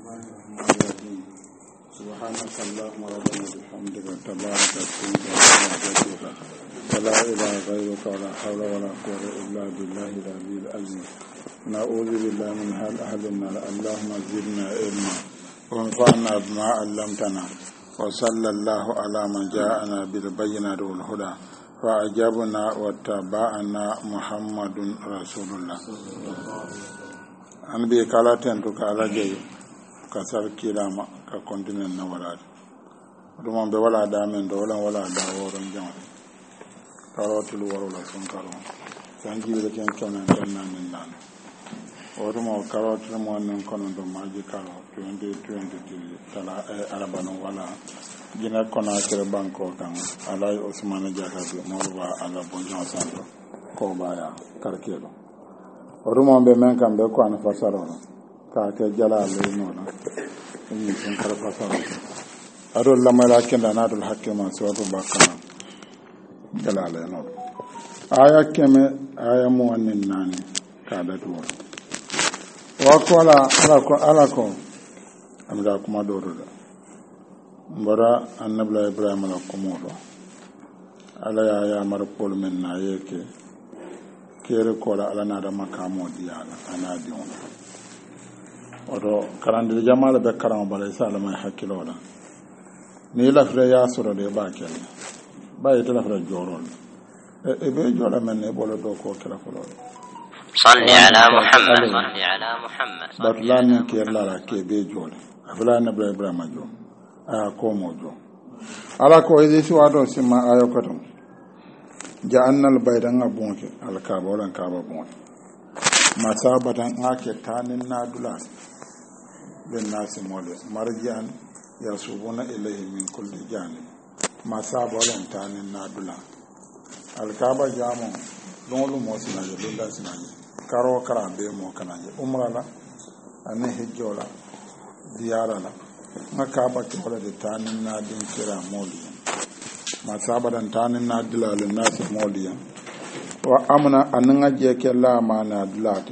سبحانك اللهم ربنا بحمدك تبارك اسمك وتعالى ولا اله غيرك ولا حول ولا قوه الا بالله العلي العظيم. نعوذ بالله من اهل النار. اللهم زدنا علما وانفعنا بما علمتنا وصلى الله على من جاءنا بالبينات والهدى فأجابنا واتبعنا محمد رسول الله. an bi kala tentu kala jey ka sar kilama ka continent na wala do mon be wala da men do wala da woron jamata karotul wala son karo sanji be ken kenan tan nan nan o do mo karotul mo nan kono do maji karo 2020 tala arabano wala gina kona kere banko kan alay Ousmane Diatta bi mo ba ala bonjon santo ko baya karkelo orumo be men kam be ko an fasaro ka ke jala le no na ni sun kar fasaro ado la mala kenda na dul hakima sawatu bakana jala le no aya keme aya mo wanin nani ka da to wa kola ala ko amda kuma doro da mbara annabla ibrahim la komodo ala ya mar pol men na yeke kere kola ala na da makamo diyala ana dion odo karande jamal be karam bala salama hakilo da ni lafre ya soro de ba ken ba ite lafre jorol e be jola men ne bolo do ko kala folo salli ala muhammad batlan ke la ke be jole afla na ibrahim jo a ko mojo ala ko idi si wado sima ayo katum ja'annal baydan abunke alkaba wala kaba bunke masabatan ake tanin nadula bin nasi mole marjan yasubuna ilayhi min kulli janib masabalan tanin nadula alkaba jamo lolu mo sinaje lolu sinaje karo kara be mo kanaje umrala ane hijjola ziyarala makaba ke wala de tanin nadin kira moli masabadan tanin na dilalin nasu moliya wa amna anan ajiye ke lama na dilati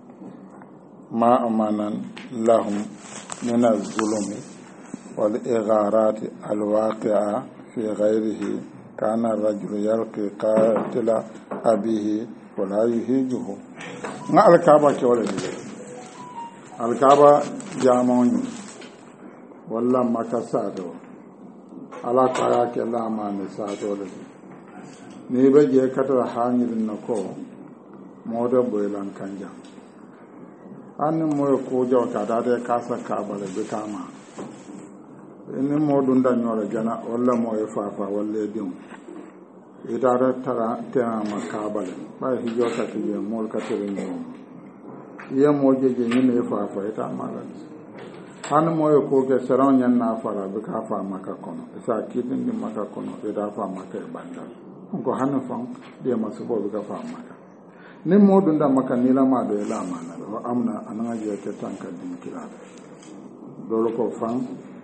ma amanan lahum min az-zulmi wal igharati al-waqi'a fi ghayrihi kana ar-rajulu yalqi qatila abihi wa la yuhijuhu na al-kaaba ke wala al-kaaba jama'un walla makasado ala kaya ke lama ne sa dole ni be je katara hanirin na ko moda boylan kanja an mo ko jaw ka da de kasa ka bale be kama ni modun da nyora jana walla mo e fafa walla dim ida da tara ta makabale ba hijo ka ti je mol ka tere ni ye mo je ni ne fafa ita malani han moyo ko ke saron yan na fara be ka fa maka kono sa kidin ni maka kono e da fa maka e banda ko han fan de masu bo be ka fa maka ni modun da maka ni la ma do la ma na do amna ananga je ke tanka din kira do ko fan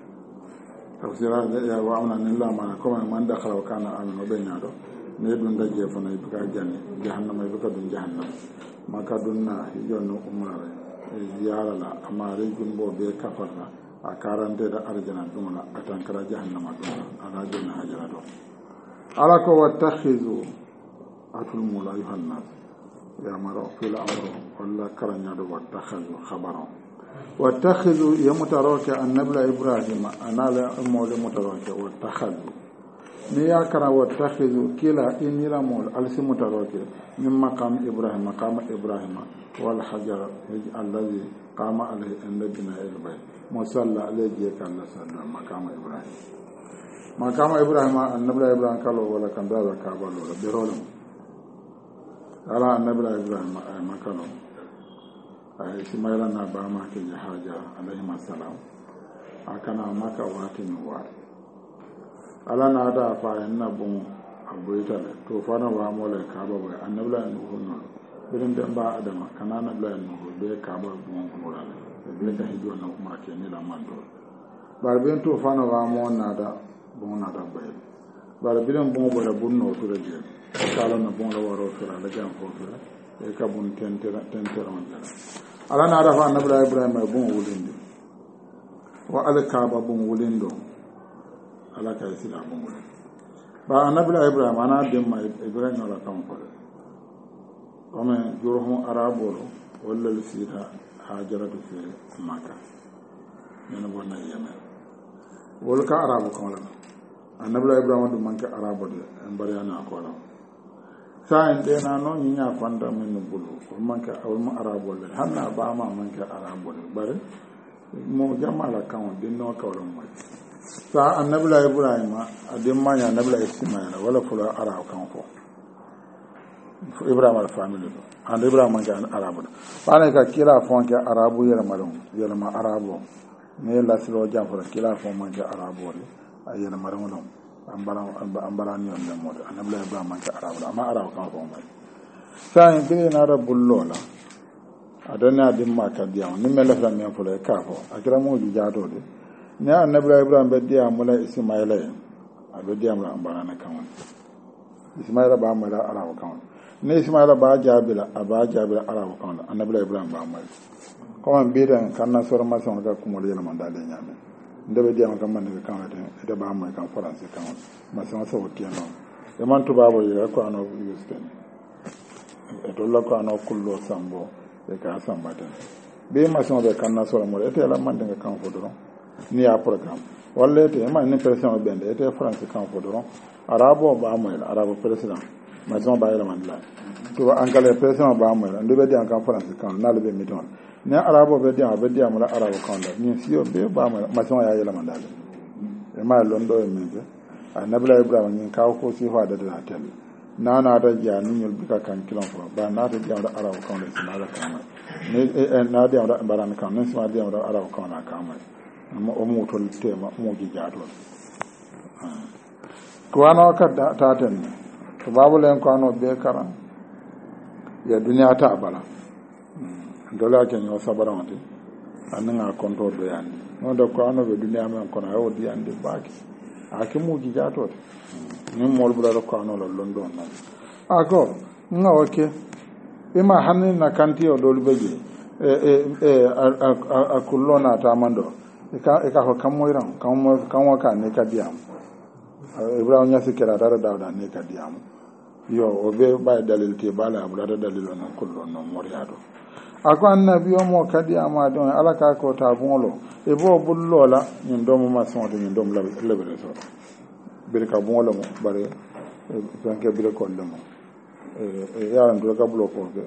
tafsira ya wa amna ni la ma ko man da khala kana an no be na do ne dun da je fa na be ka janne jahannama be ka dun jahannama maka dun na hijono umara ziyara la amare gunbo be kafarla a karante da arjana dumala atankara jahannama dumala ala janna hajara do ala ko wattakhizu atul mula yuhannas ya maro fil amru walla karanya do wattakhizu khabara wattakhizu ya mutaroke annabla ibrahim anala mawle mutaroke wattakhizu ni ya kara wattakhizu kila inila mol alsi mutaroke min maqam ibrahim wal hajar alladhi qama alayhi annabina ilbay musalla alayhi kalla sallallahu maqama ibrahim annabla ibrahim kalo wala kan da ka balo da birolo ala annabla ibrahim ay makalo ay simayla na ba ma ke hajar alayhi salam akana maka watin wa ala na da fa annabun abuita to fa na wa mola ka ba annabla nuhu birin da ba adama kanana blayan no be ka ba bon mura be da hijo na kuma ke ni la mando bar ben to fana wa mo na da bon na da bay bar birin bon bo da bunno to da je kala na bon la waro fira da jam ko fira e ka bun tentera on ala na da fa na ibrahim bon wulinde wa alkaaba bun wulindo ala kay sila bun wulin ba anabila ibrahim ana dimma ibrahim ala kan ko comme juruhum arabolo walla sida hajaratu fi makka nena bonna yemen wol ka arabu kan la anabila ibrahim dum manke arabo de mbariana ko la sa en de na no nya fanda min bulu ko manke awol mu arabo le hanna ba ma manke arabo de bare mo jamala kan din no ka wala mo sa annabila ibrahim adin ma ya annabila ismaila wala fula arab kan ko ibrahim al family do and ibrahim man kan arabu bana ka kila fon ke arabu yela malum yela ma arabu ne la silo jafara kila fon man ke arabu ri ayela malum ambara ni on mo annabila ibrahim man ke arabu amma arabu kan ko mai sa en bi na rabbul lola adana adin ma ka diam ni mele fa mi fula ka fo akira mo ju jato de ne annabila ibrahim be diam mula ismaila abe diam la ambara na kan ismaila ba mala arabu kan ne ismaila ba jabila arabu kan annabila ibrahim ba mala ko man bidan kan na sor ma son ka kumol yela man dale nyame ndebe diam kan man ne kan ede ba mala kan france kan ma son so tiano e man to babo yela ko ano yusten e to la ko ano kullo sambo e ka sambata be ma son be kan na sor mo ete la man de kan fodoro ni ya program walla ete ma ni president bende ete france kan fodoro arabo ba mala arabo president ma son ba yela man la to ankale president ba mala ndebe diam kan france kan na le be miton ne arabo be diam la arabo kan la ni siyo be ba ma son ya yela man dal e ma londo e mebe annabla ibrahim ni kaw ko si fa da tel na da ja ni nyol bika kan kilon fo ba na da diam da arabo kan la sima kan ne na diam da baran kan ne sima diam da arabo kan la kan ma o mo tol tema mo gi jaato ko ano ka ta ten to babu len ko ano be karan ya duniya ta bala dola ke nyo sabarawante anna konto do yandi no do ko ano be duniya men kono ayo di ande baaki akimu ji jato ni mol bula do ko ano lo london na ago nga oke ima hanin na kanti o do lubeje a kullona ta mando e ka ho kamoiran kamo ka ne ka diam ibrahim nyasi kera dara dawda ne ka diam yo o be bay dalil te bala abula dalil on kullo no moriado ako annabi o mo kadi ama don ala ka ko ta bonlo e bo bullola nyum do mo mason de nyum do lebere so bir ka bonlo mo bare tanke bir ko lemo yaran do ka bulo ko be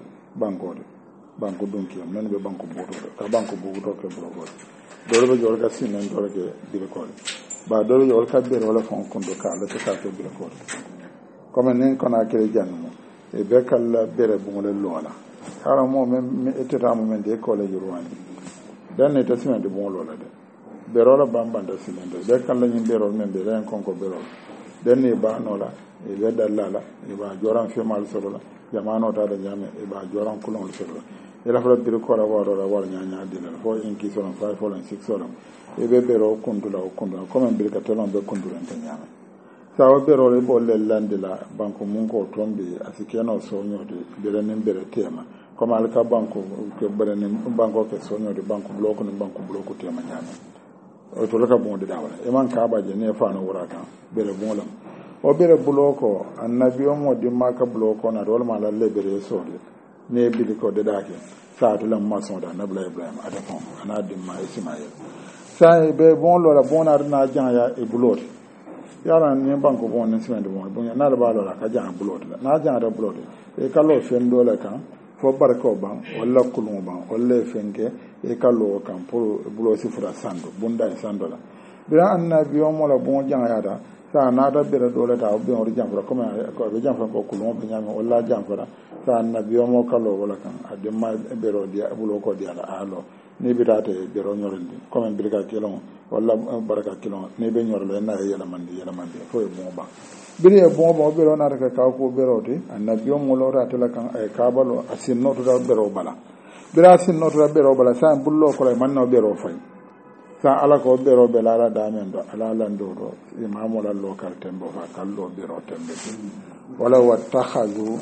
banko donki men be banko boto ka banko boto ke blogo do be jor ka sinen do ke bir ko ba do jor ka be wala fon kondo ka la ta ke bir ko comme nen kona kele jannu e be kala bere bonle lola ara mo men eteta mo men de ko le yurwani dan ne tasina de bonlo la de berola bambanda silende be kala nyi berol men be ren konko berol den ne ba nola e be dallala e ba joran femal solola jamano ta da jame e ba joran kulon solola e la fala bir ko la wala nyanya dilal fo in ki solon 5 solon 6 solon e be bero kundula o kundula comme bir ka telon be kundula en nyame sawo berole bolle landila banko mun ko tombe asikeno soñode berenen bere tema comme alka banko ke berenen banko ke soñode banko bloko ni banko bloko tema nyama o to laka bonde dawala e man ka baje ne fa no wuraka bere bolam o bere bloko annabi o mo di maka bloko na dol mala le bere sode ne bidi ko de dake sa to lam mason da nabla ibrahim adafon ana dimma ismail sa be bon lo la bonar na janya e buloti yara ni banko bon ne sima de bon bon na ba lo la ka jan bulot na jan da bulot e kallo fen dole kan fo barko ban walla kulum ban walla fenke e kallo kan pour bulo sifra sando bunda sando la bira annabi o mo la bon jan ya da sa na da bere dole ta obi on jan fura comme ko be jan fura ko kulum be jan walla jan fura sa annabi o mo kallo wala kan adema bero dia bulo ko dia la alo ni bitate bero nyorindi comme birga kelon walla baraka kilon ne be nyorlo na yela mandi fo e bon ba biri e bon ba bero na ka ko bero de annabi o mo lora tela kan ay kabalo asin noto da bero bala bira asin noto da bero bala sa bullo ko le manno bero fay sa ala ko bero be la da men do ala lando do imamu la local tembo fa kallo bero tembe wala wattakhazu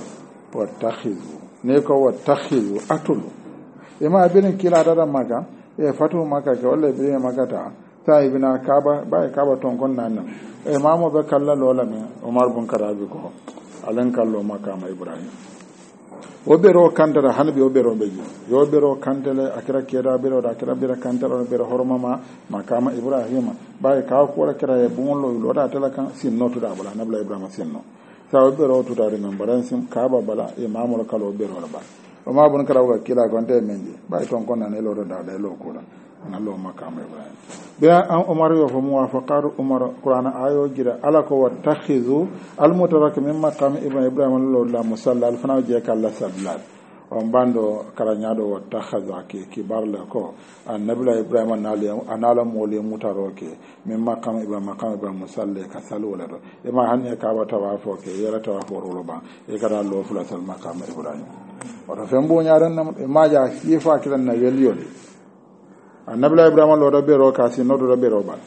ne ko wattakhizu atul ima bin kila da maka e fatu maka ke wala bi maka ta sa ibina kaba ba kaba ton kon nan e mamo be kala lola me Umar bun Karabi ko alen kallo makama Ibrahim o bero kantara hanbi o bero beji yo bero kantale akira kera bero da akira bero kantara bero hormama makama Ibrahim ba ka ko la kera e bon lo da tala kan sinno to da bala nabla Ibrahim sinno sa o bero to da remembrance sim kaba bala e mamo kala o bero ba o ma bun Karabi kila gonte menji ba ton kon nan e lo da lo ko la nallo makama Ibrahim biya an Umar yo fo muwafaqar Umar Qur'ana ayo gira ala ko wattakhizu al mutarak min maqam Ibrahim lo la musalla al fana je kala sablal on bando kala nyaado wattakhaza ki barla ko annabila Ibrahim anala mole mutaro ke min maqam Ibrahim musalla ka salu wala do e ma hanne ka ba tawafo ke yara tawafo rolo ba e kada lo fula sal maqam Ibrahim wala fembo nyaaran na ma ja sifa kiran na yeliyo annabila Ibrahim lo da bero ka si nodo da bero bal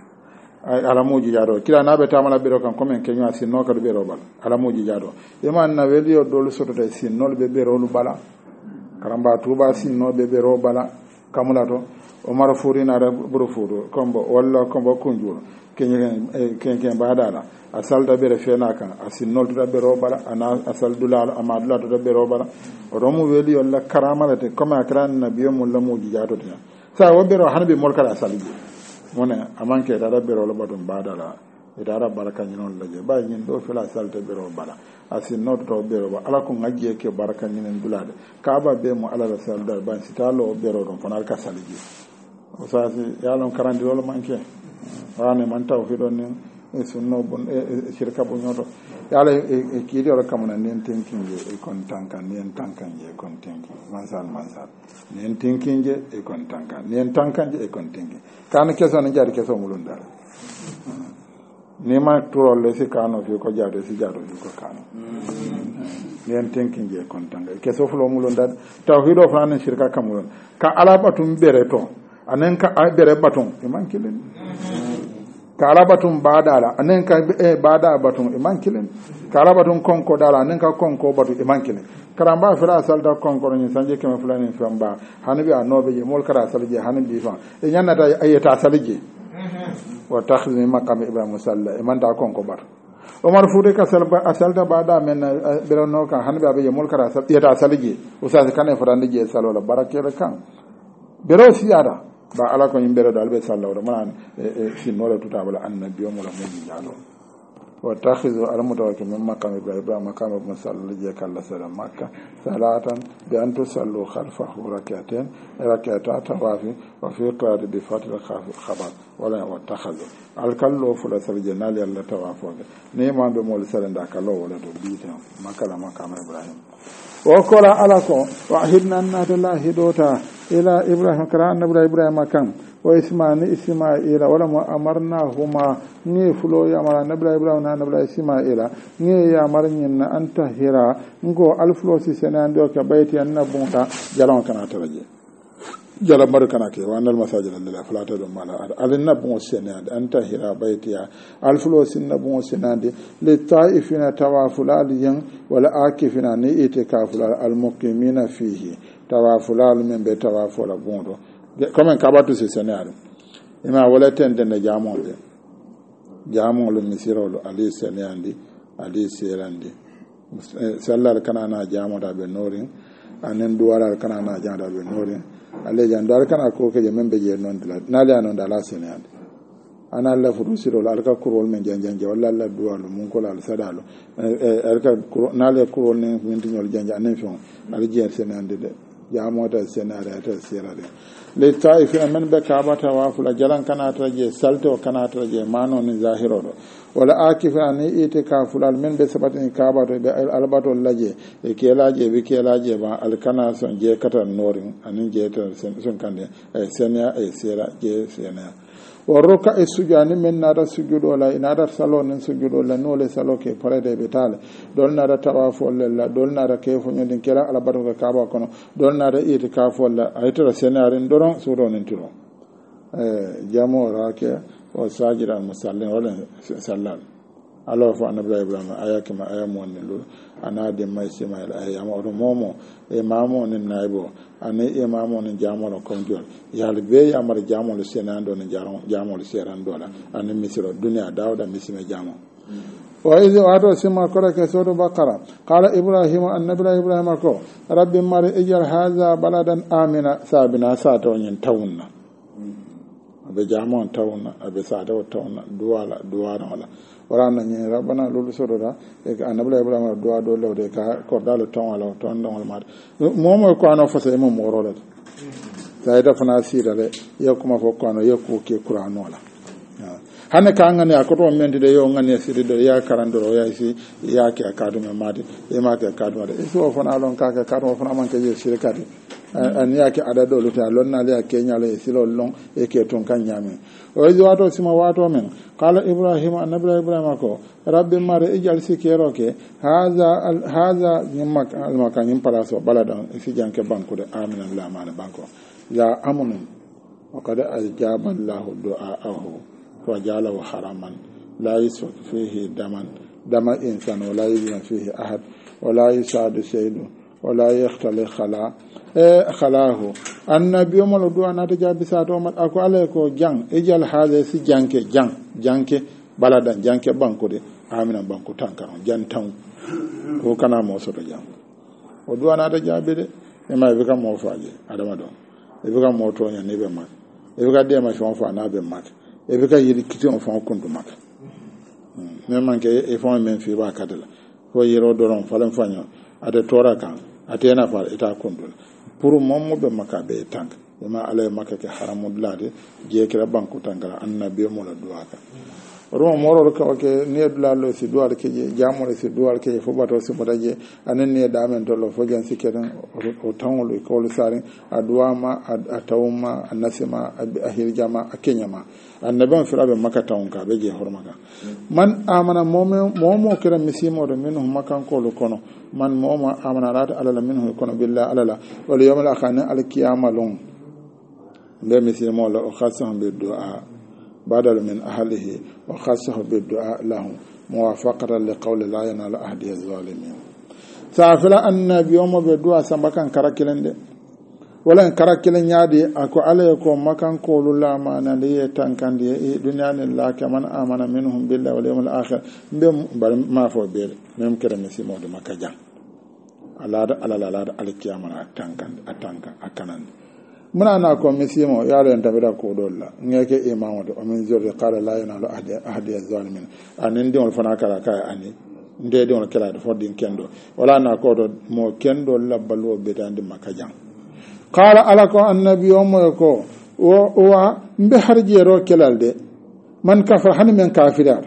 ay alamuji jado kila nabe tamala bero kan komen kenyo si no ka do bero bal alamuji jado e man na welio dolu soto tay si no be bero lu bala karamba tuba si no be bero bala kamula to o mara furi na da buru furu kombo walla kombo kunjuro kenyen badala asal da bere fena kan asin no da bero bala ana asal dulal amadula to da bero bala o romu welio la karamala te koma akran nabiyo mullamuji jado te sa wabero hanbe molkala saligi mona amanke dara bero lo badum badala idara baraka nyinon laje ba nyin do fela salte bero bala asin not to bero ba ala ko ngajje ke baraka nyinen dulade kaaba be mo ala rasal dar ban sitalo bero don fanal ka saligi o sa si yalon karandi lo manke wane man taw fi don ni sunno bon shirka bon nyoto yala e kidi ora kamuna nen tinkinje e kon tanka nen tankanje kon tinki mansal nen tinkinje e kon tanka nen tankanje e kon tinki kan keso na jari keso mulunda ni ma turo le si kano fi ko jado si jado fi ko kano nen tinkinje e kon tanka keso fulo mulunda tawhido fana shirka kamulon ka ala batum bere to anen ka bere batum e man kilen kala batun badala anen ka bada batun iman kilen kala batun konko dala anen ka konko batun iman kilen karamba fira salda konko ni sanje kema fulani famba hanabi anobe je mol kara salje hanabi fa e nyanna ta ayeta salje wa takhzi maqam Ibrahim musalla iman da konko bar Omar fude ka salda bada men birano ka hanabi abe je mol kara salje salje usa kane furande je salola barakere kan bero siyada ba ala ko yimbere dal be sallaw man sinore tutabala annabiyo mo la mo jalo wa takhizu al mutawakkil min maqam Ibrahim maqam musalla je kala sala makka salatan bi an tusallu khalfahu rak'atayn rak'ata tawafi wa fi qira'ati bi fatil khabar wala wa takhizu al kallo fula sarje nal yalla tawafo ne ma be mo salanda kallo wala do biita makala maqam Ibrahim wa qala alako wa hidna annadallahi dota ila Ibrahim kara annabi Ibrahim kan wa Isma'ila wala mu amarna huma ni fulo ya mara annabi Ibrahim na annabi Isma'ila ni ya marnyin na antahira ngo alfulo si senan do ka bayti annabunta jalon kana taraje jala barkana ke wa annal masajid lillahi fala tadu mala alinnabu senan antahira baytiya alfulo sinnabu senande li ta'ifina tawafula liyan wala akifina ni itikafula almuqimina fihi tawafula men be tawafula bondo comme kabatu se senaru ima wala tende na jamonde jamon lo misirolo ali senandi ali serandi sallar kana na jamoda be norin anen duwara kana na janda be norin ale jandar kana ko ke membe je non dala nale anon dala senandi ana la fudu sirolo alka kurol men janjanje walla la duwalu mun ko la sadalo alka nale kurol ne mintinyol janja anen fion ali je senandi de jamoda senare ta serare le taifi amen be kaaba tawafula jalan kana traje salto kana traje mano ni zahiro wala akifa ani itikaful al men be sabatin kaaba to be albato laje e kelaje be kelaje ba al kana son je katan norin anin je tan son kande senya e sera je senya warruka e sujani men nada sujudo la inada salo nen sujudo la nole salo ke parade be tale dol nada tawafo la dol nada ke fo nyodin kera ala batu ka kaaba kono dol nada itikafo la aytara senare doron suro nen tiro jamo rake o sajira musallin wala sallal alo fo annabi ibrahim ayake ma ayam wonni lu anade may simail ayam o momo e mamo nin naybo ane e mamo nin jamolo konjol yal be yamar jamolo senando nin jamolo serando la ane misiro dunya dawda misime jamo wa idh wato sima korake sodo bakara qala ibrahim annabi ibrahim ko rabbi mar ijal hadha baladan amina sabina sato nyin tawna abe jamon tawna abe sato tawna duwala wala wala nani rabbana lulu sododa e annabi ibrahim duwa do lewde ka kordalo tawala ton don mat momo ko ano fasa mo morola sayda fana sirale yakuma fo ko ano yakku ke qur'an wala hanne ka ngani akoto menti de yo ngani siri de ya karandoro ya si ya ke akadu me mati e ma ke akadu de so fana lon ka ka kado fana man ke je siri kadi an ya ke adado luta lon na le ke nyale silo lon e ke ton kan nyame o yi wato sima wato men qala ibrahim annabi ibrahim ko rabbi mare ijal sikero ke haza nyimmak almakan nyim palaso baladan si janke banku de amina la mana banko ya amunun wa qad ajaba allah du'aahu وجعله حراما لا يسفك فيه دم إنسان ولا يزن فيه أحد ولا يسعد سيد ولا يختلي خلاه النبي يوم الدعاء نتجاب بساطة ومت أكو عليكو جان إجال هذا سي جانك بلدا جانك بانكو دي آمنا بانكو تانكارون جان تاون وكنا موسو جان ودعاء نتجاب دي إما يبقى موفاجي أدام دون يبقى موتوني نيبه مات يبقى ديما شوانفا نابه مات e be ka yiri kiti on fon kundu mak men manke e fon men fi ba kadala ko yiro doron falen fanyo ade tora kan ate na fal eta kundu pour mom mo be makabe tank e ma alay makake haramudlade je kira banku tangara annabi mo la duaka ro moro ko ke ne dulalo si dual ke jamore si dual ke fo bato si bodaje anen ne damen to lo fo gen sikeren o tawlo ko lo sare aduama atawma anasima ahir jama akenyama annaban firabe makata on ka be je hormaka man amana momo kira misimo do minhum makan ko lo kono man momo amana rata alala minhum kono billahi alala wal yawmal akhir al qiyamalun be misimo lo khasam be du'a badal min ahlihi wa khassahu bi du'a lahum muwafaqatan li qawli la yanalu ahdi az-zalimin safila annabi yawma be du'a sambakan karakilende wala karakile nyaadi ako ala ko makan ko lula mana de tankandi e dunya ne la kaman amana minhum billahi wal yawmil akhir be ma fo be mem kere misimo de makaja ala al-qiyamah atanka akanan muna na ko misimo yaro en tabira ko dolla ngeke imam do min zori qala la yanalu ahdi az-zalimin anen de on fana kala kay ani nde de on kala do fodin kendo wala na ko do mo kendo labbalu be tande makaja qala alako annabi umma ko wa mbe harjero kelalde man kafara han men kafirar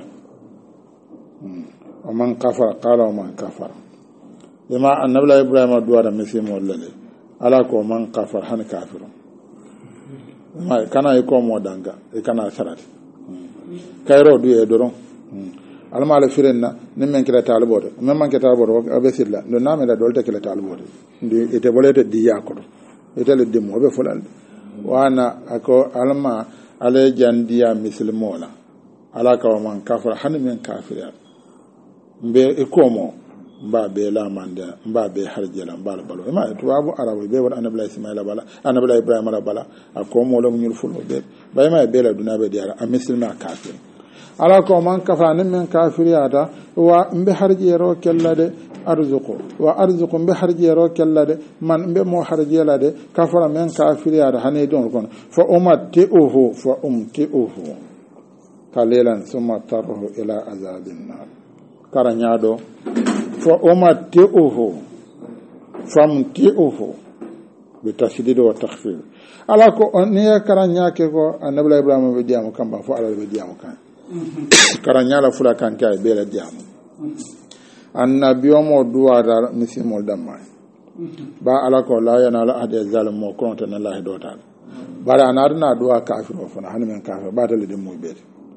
o man kafara qala man kafara bima annabi ibrahim duwara misimo lale alako man kafara han kafirun ma kana ko mo danga e kana sarati kayro du e doron alma la firenna nem men kila talbodo men man kila talbodo abesilla no name da dolta kila talbodo ndi ete bolete di yakodo ete le demo be fulal wana ako alma ale jandiya muslimola alaka wa man kafara han men kafira mbe e komo mba be la manda mba be harjela mbal balo ma tuwabu arabu be wala annabi ismaila bala annabi ibrahim bala akomo lo nyul fulo be bay ma be la duna be diara a muslima kafir ala ko man kafana men kafiriyata wa mbe harjero kellade arzuqu mbe harjero kellade man mbe mo harjelade kafara men kafiriyata hane don kon fa umtiuhu kalilan summa tarhu ila azabin nar karanyado fa umtiuhu famtiuhu bitashdid wa takhfif ala ko ne karanya ke ko annabi ibrahim be diamu kamba fo ala be diamu kan karanya la fula kan kay be la diamu annabi mo duwa da misimol damma ba ala ko la yana la ade zalim mo konta na lahi dotal bara anadna duwa kafir fo na hanen kafir ba dal de mo be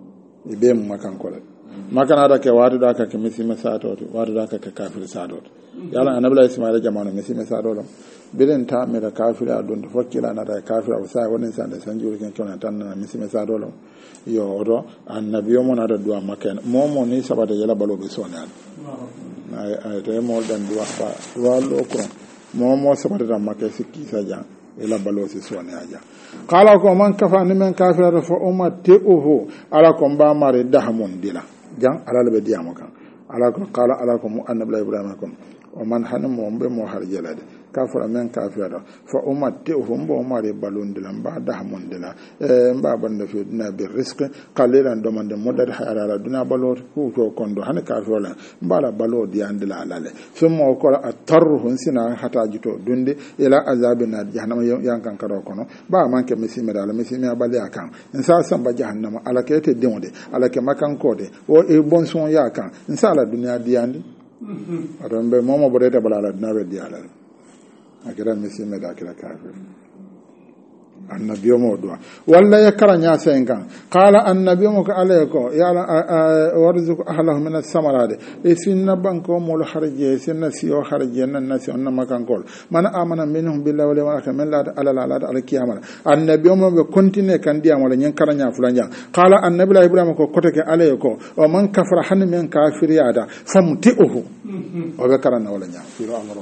be mo makan ko la makana da ke wadu da ka ke misima sato wadu da ka kafir sato yala anabla ismaila jamanu mesi mesadolam bilen ta mera kafira don to fokkila na da kafira sa wonen sa da sanjuri ken kona tan na mesi mesadolam yo odo annabiyo mon ada duwa maken momo ni sabata yala balo be sonan ay te mo dan duwa ba duwa lokro momo sabata da maken sikki saja ila balo si sonan aja qala ko man kafa ni men kafira fa ummatuhu ala ko ba mare dahmun dila jang ala be diamo kan ala ko qala ala ko annabi ibrahim kon o man hanum mo be mo har jelade kafara men kafira fa ummatuhu mbo mare balondilam ba dahmundila mba banda fi duna bi risque qalilan domande modad hayala duna balot fu ko kondo han kafira mbala balot yandila alale sumo ko atarruhun sina hata jito dunde ila azabina jahannama yankan karo kono ba manke misime dala misime abale akan insa samba jahannama alakete demode alake makan kode o e bon son yakan insa la dunya diandi adombe momo bodete balala duna diala akira misime da akira kafir annabiyo mo do walla yakara nya sengan qala annabiyo mo ka alayko ya warzuq ahlahu min as-samarade isinna banko mo harje sinna siyo harje nan nasi onna makan kol man amana minhum billahi wal yawmil akhir man la ala al-qiyamah annabiyo mo be continue kan diam wala nyen karanya fulanja qala annabi ibrahim ko koteke alayko o man kafara han men kafir yada famti'uhu o be karana wala nya firo amro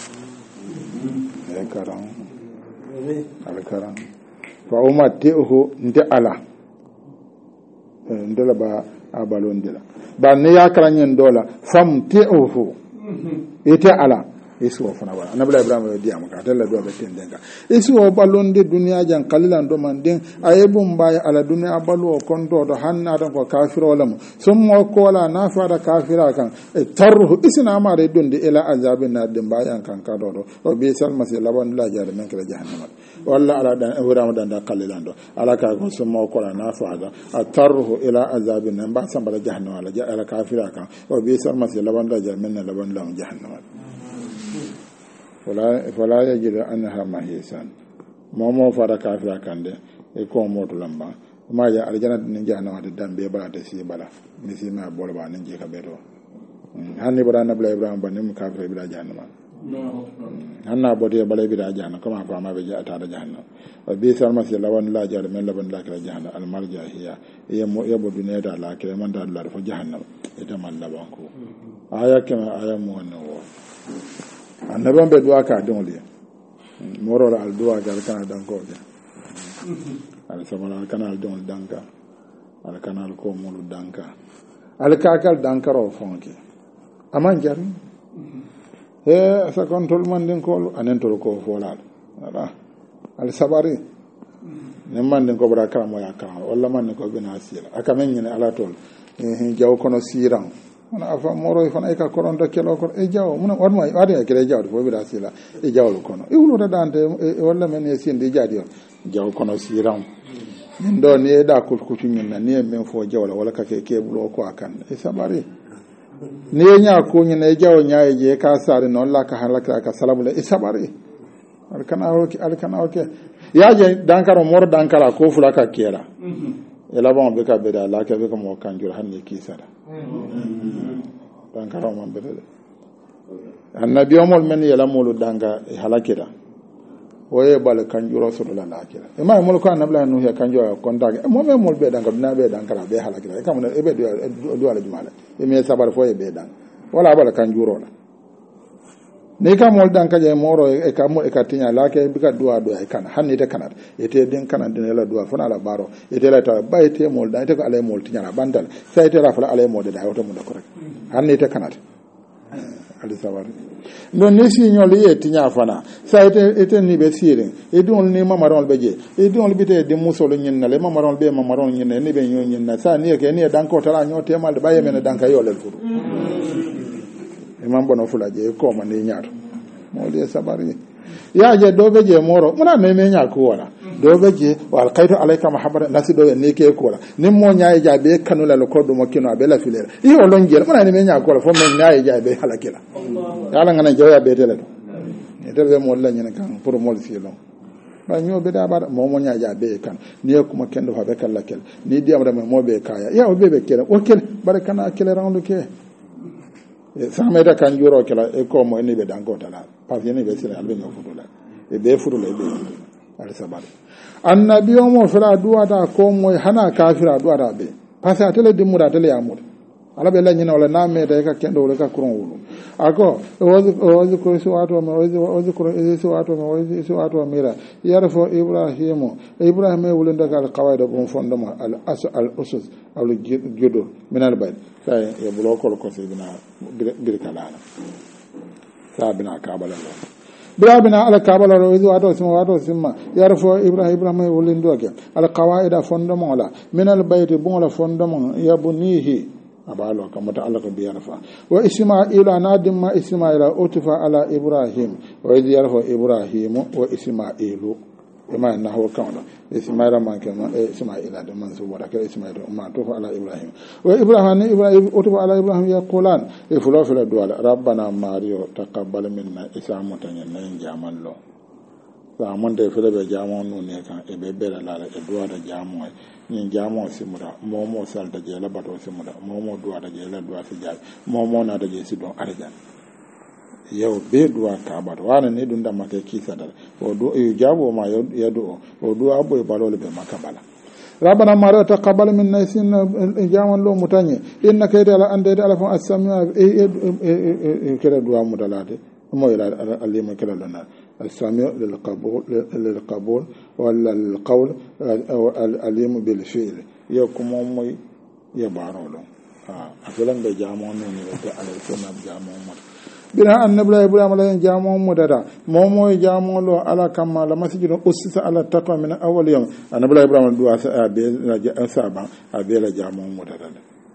alkaran fa ummatuhu nde ala ndela ba abalon dela ba ne ya karanyen dola famtuhu ite ala isu fana wala annabi ibrahim ya diam ka dalla do be tendenga isu balon de duniya jan kalilan do manden ayebum bay ala duniya balu konto do hanna tan ko kafiro lam summo ko la na fara kafira kan tarhu isna mare donde ila azabin na dem bayan kan ka do o be sal masi laban la jar men kala jahannam walla ala dan ibrahim dan da kalilan do ala ka ko summo ko la na fara tarhu ila azabin na ba sambala jahannam ala kafira kan o be sal masi laban la jar men laban la jahannam fala yajidu anha mahisan momo fara kafira kande e ko moto lamba ma ya aljana din jahannama de dambe bala de si bala misi ma bolba nin je ka bedo hanni bara nabla ibrahim banim kafira bila jahannama hanna bodi bala bila jahannama kama fa ma be jata da jahannama wa bi sal masih lawan la jar men laban la kala jahannama al marja hiya yemo yebo dunya da la kala man da la fa jahannama ita man laban ko aya kama aya mu wannan wo annaban be duwa ka don le moro al duwa gal kana dan ko ja al samala kana al don danka al kana al ko mulu danka al kakal dankaro fonke aman jar he sa control man den ko anen to ko folal ala al sabari ne man den ko bra kala mo ya kala walla man ko bina sira aka men ne ala tol jaw kono siran ona afa moro fana e ka koronto kelo ko e jaw mun wadma wadi e kele jaw fo bi da sila e jaw kono e wulu da dante walla men e sinde jadi jaw kono siram min do ne da kul kutu min na ne men fo jaw wala ka ke bulo ko akan e sabari ne nya ko ni ne jaw nya e je ka sare non la ka halaka ka salamu e sabari al kana oke ya je dankaro moro dankara ko fulaka kera ela bon be ka be da la ka be ko mo kanjur hanne ki sara dankara man be de annabi omol men yela molu danga halakira oye bal kanjuro sodo la lakira e ma mol ko annabi la no he kanjuro kontage mo me mol be danga bina be dankara be halakira e kam e be do ala jumala e me sabar fo e be dang wala bal kanjuro la ne ka mol danka je moro e ka mo e ka tinya la ke bi ka duwa do e kana hanni te kana e te den kana den la duwa fona la baro e te la ta ba e te mol da te ko ale mol tinya la bandal sai te rafala ale mol da wato mun da korek hanni te kana ali sawar non ne si nyol ye tinya fana sai te ni be sirin e don ni mamaron be je e don bi te de musolo nyin na le mamaron be mamaron nyin ne be nyin na sa ni ke ni danko tala nyote mal ba ye men danka yo le furu imam bono fulaje ko man ni ñaato mo de sabari ya je do be je moro muna me ñaa ko wala do be je wal qaytu alayka mahabbatan nasi do ne ke ko wala nim mo ñaaye ja be kanula lo ko do mo kino be la filere i o lon jel muna me ñaa ko fo me ñaaye ja be halakila yalla ngana jawya be tele do e tele mo la ñene kan pour mo fi lo ba ñoo be da ba mo ñaa ja be kan ni ko mo kendo fa be kalakel ni diam rame mo be kaya ya o be be kele o kele barakana kele randu ke sameda kan juro kala e ko mo ni be dango tala parce ni be sira albe nyofudula e be fudula e be ala sabale annabi o mo fala duwata ko mo hana kafira duwata be parce atele dimura atele yamur ala be la nyina wala na me da ka kendo wala ka kuron wulu ako ozi ko so wato me ozi ko so wato me ozi so wato mira yarfo ibrahim wulun daga al qawaida bon fondement al usus al judo min al bayt say e bloko ko sibina birkalana sabina kabala birabina ala kabala ozi wato simma yarfo ibrahim wulun doke al qawaida fondement la min al bayt bon la fondement yabunihi abalo kamata Allah ko biyarfa wa isma'il anadim ma isma'ila utfa ala ibrahim wa idh yarfa ibrahim wa isma'ilu ima nahu kawna isma'ila man kama isma'ila da man so wada ka isma'ila ma tufa ala ibrahim wa ibrahim utfa ala ibrahim yaqulan e fulo fela duala rabbana mario taqabbal minna isamu tanyen nan jamallo sa mon de fele be jamon no ne kan e be bela la e duada jamon ni jamo simuda momo salda je la bato simuda momo duada je la duada si jall momo na da je si don arjan yow be duwa ka bato wana ne dun da make kisa dal o do e jabo ma yado o do abo e balole be makabala rabbana ma taqabbal minna inna jamon lo mutanye innaka ila ande ala fa as-sami'a kera duwa mudalade mo ila alima kera lana السامع للقبول ولا القول العليم بالفعل يكم موي يبارولو افلان be jamo non ne be ala sunna jamo mo bina annabi ibrahim la jamo mo dada momo jamo lo ala kama la masjidun usisa ala taqwa min awwal yawm annabi ibrahim duwa sa be la saba abe la jamo mo dada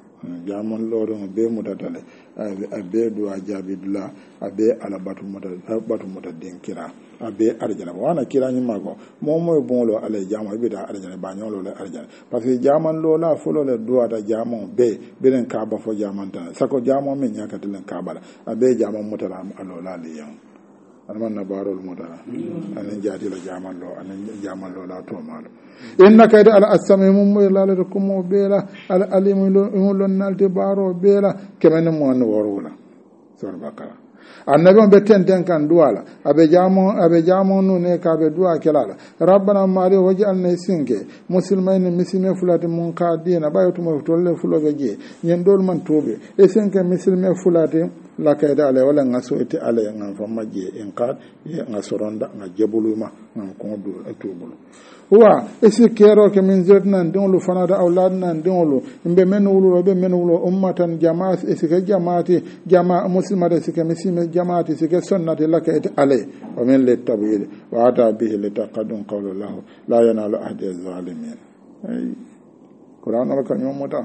jamon lo don be mo dada abe duwa jabidullah abe ala batu muta den kira abe arjana wana kira ni mago momo bon lo ala jamo be da arjana ba nyolo le arjana parce que jaman lo la folo le duwa da jamon be benen ka ba fo jaman tan sako jamon men nyaka tilen ka bala abe jamon mutala alo la li yan alman na barol mutala anen jadi la jaman lo la to malo innaka ida ala asami mum la la ko bela al alim lo nalti baro bela kemen mo no worula sur bakara annabi on be tenten kan duwala abe jamo no ne ka be duwa kelala rabbana mari waj'alna sinke muslimin mislime fulati mun ka dina bayoto mo tolle fulobe je nyen dol man tobe e sinke muslime fulati la kayda ale wala ngaso ite ale ngam famma je en qad ye ngasoronda ngajebuluma ngam ko do tubulu wa esi kero ke min zernan donglu fanada awladnan donglu mbe menulu be menulu ummatan jamaat esi ke jamaati jamaa muslimata esi ke misime jamaati esi ke sunnati lakayt ale wa min litabiyil wa ata bihi litaqaddum qawlu lahu la yanalu ahdi az-zalimin ay qur'an ala kan yomota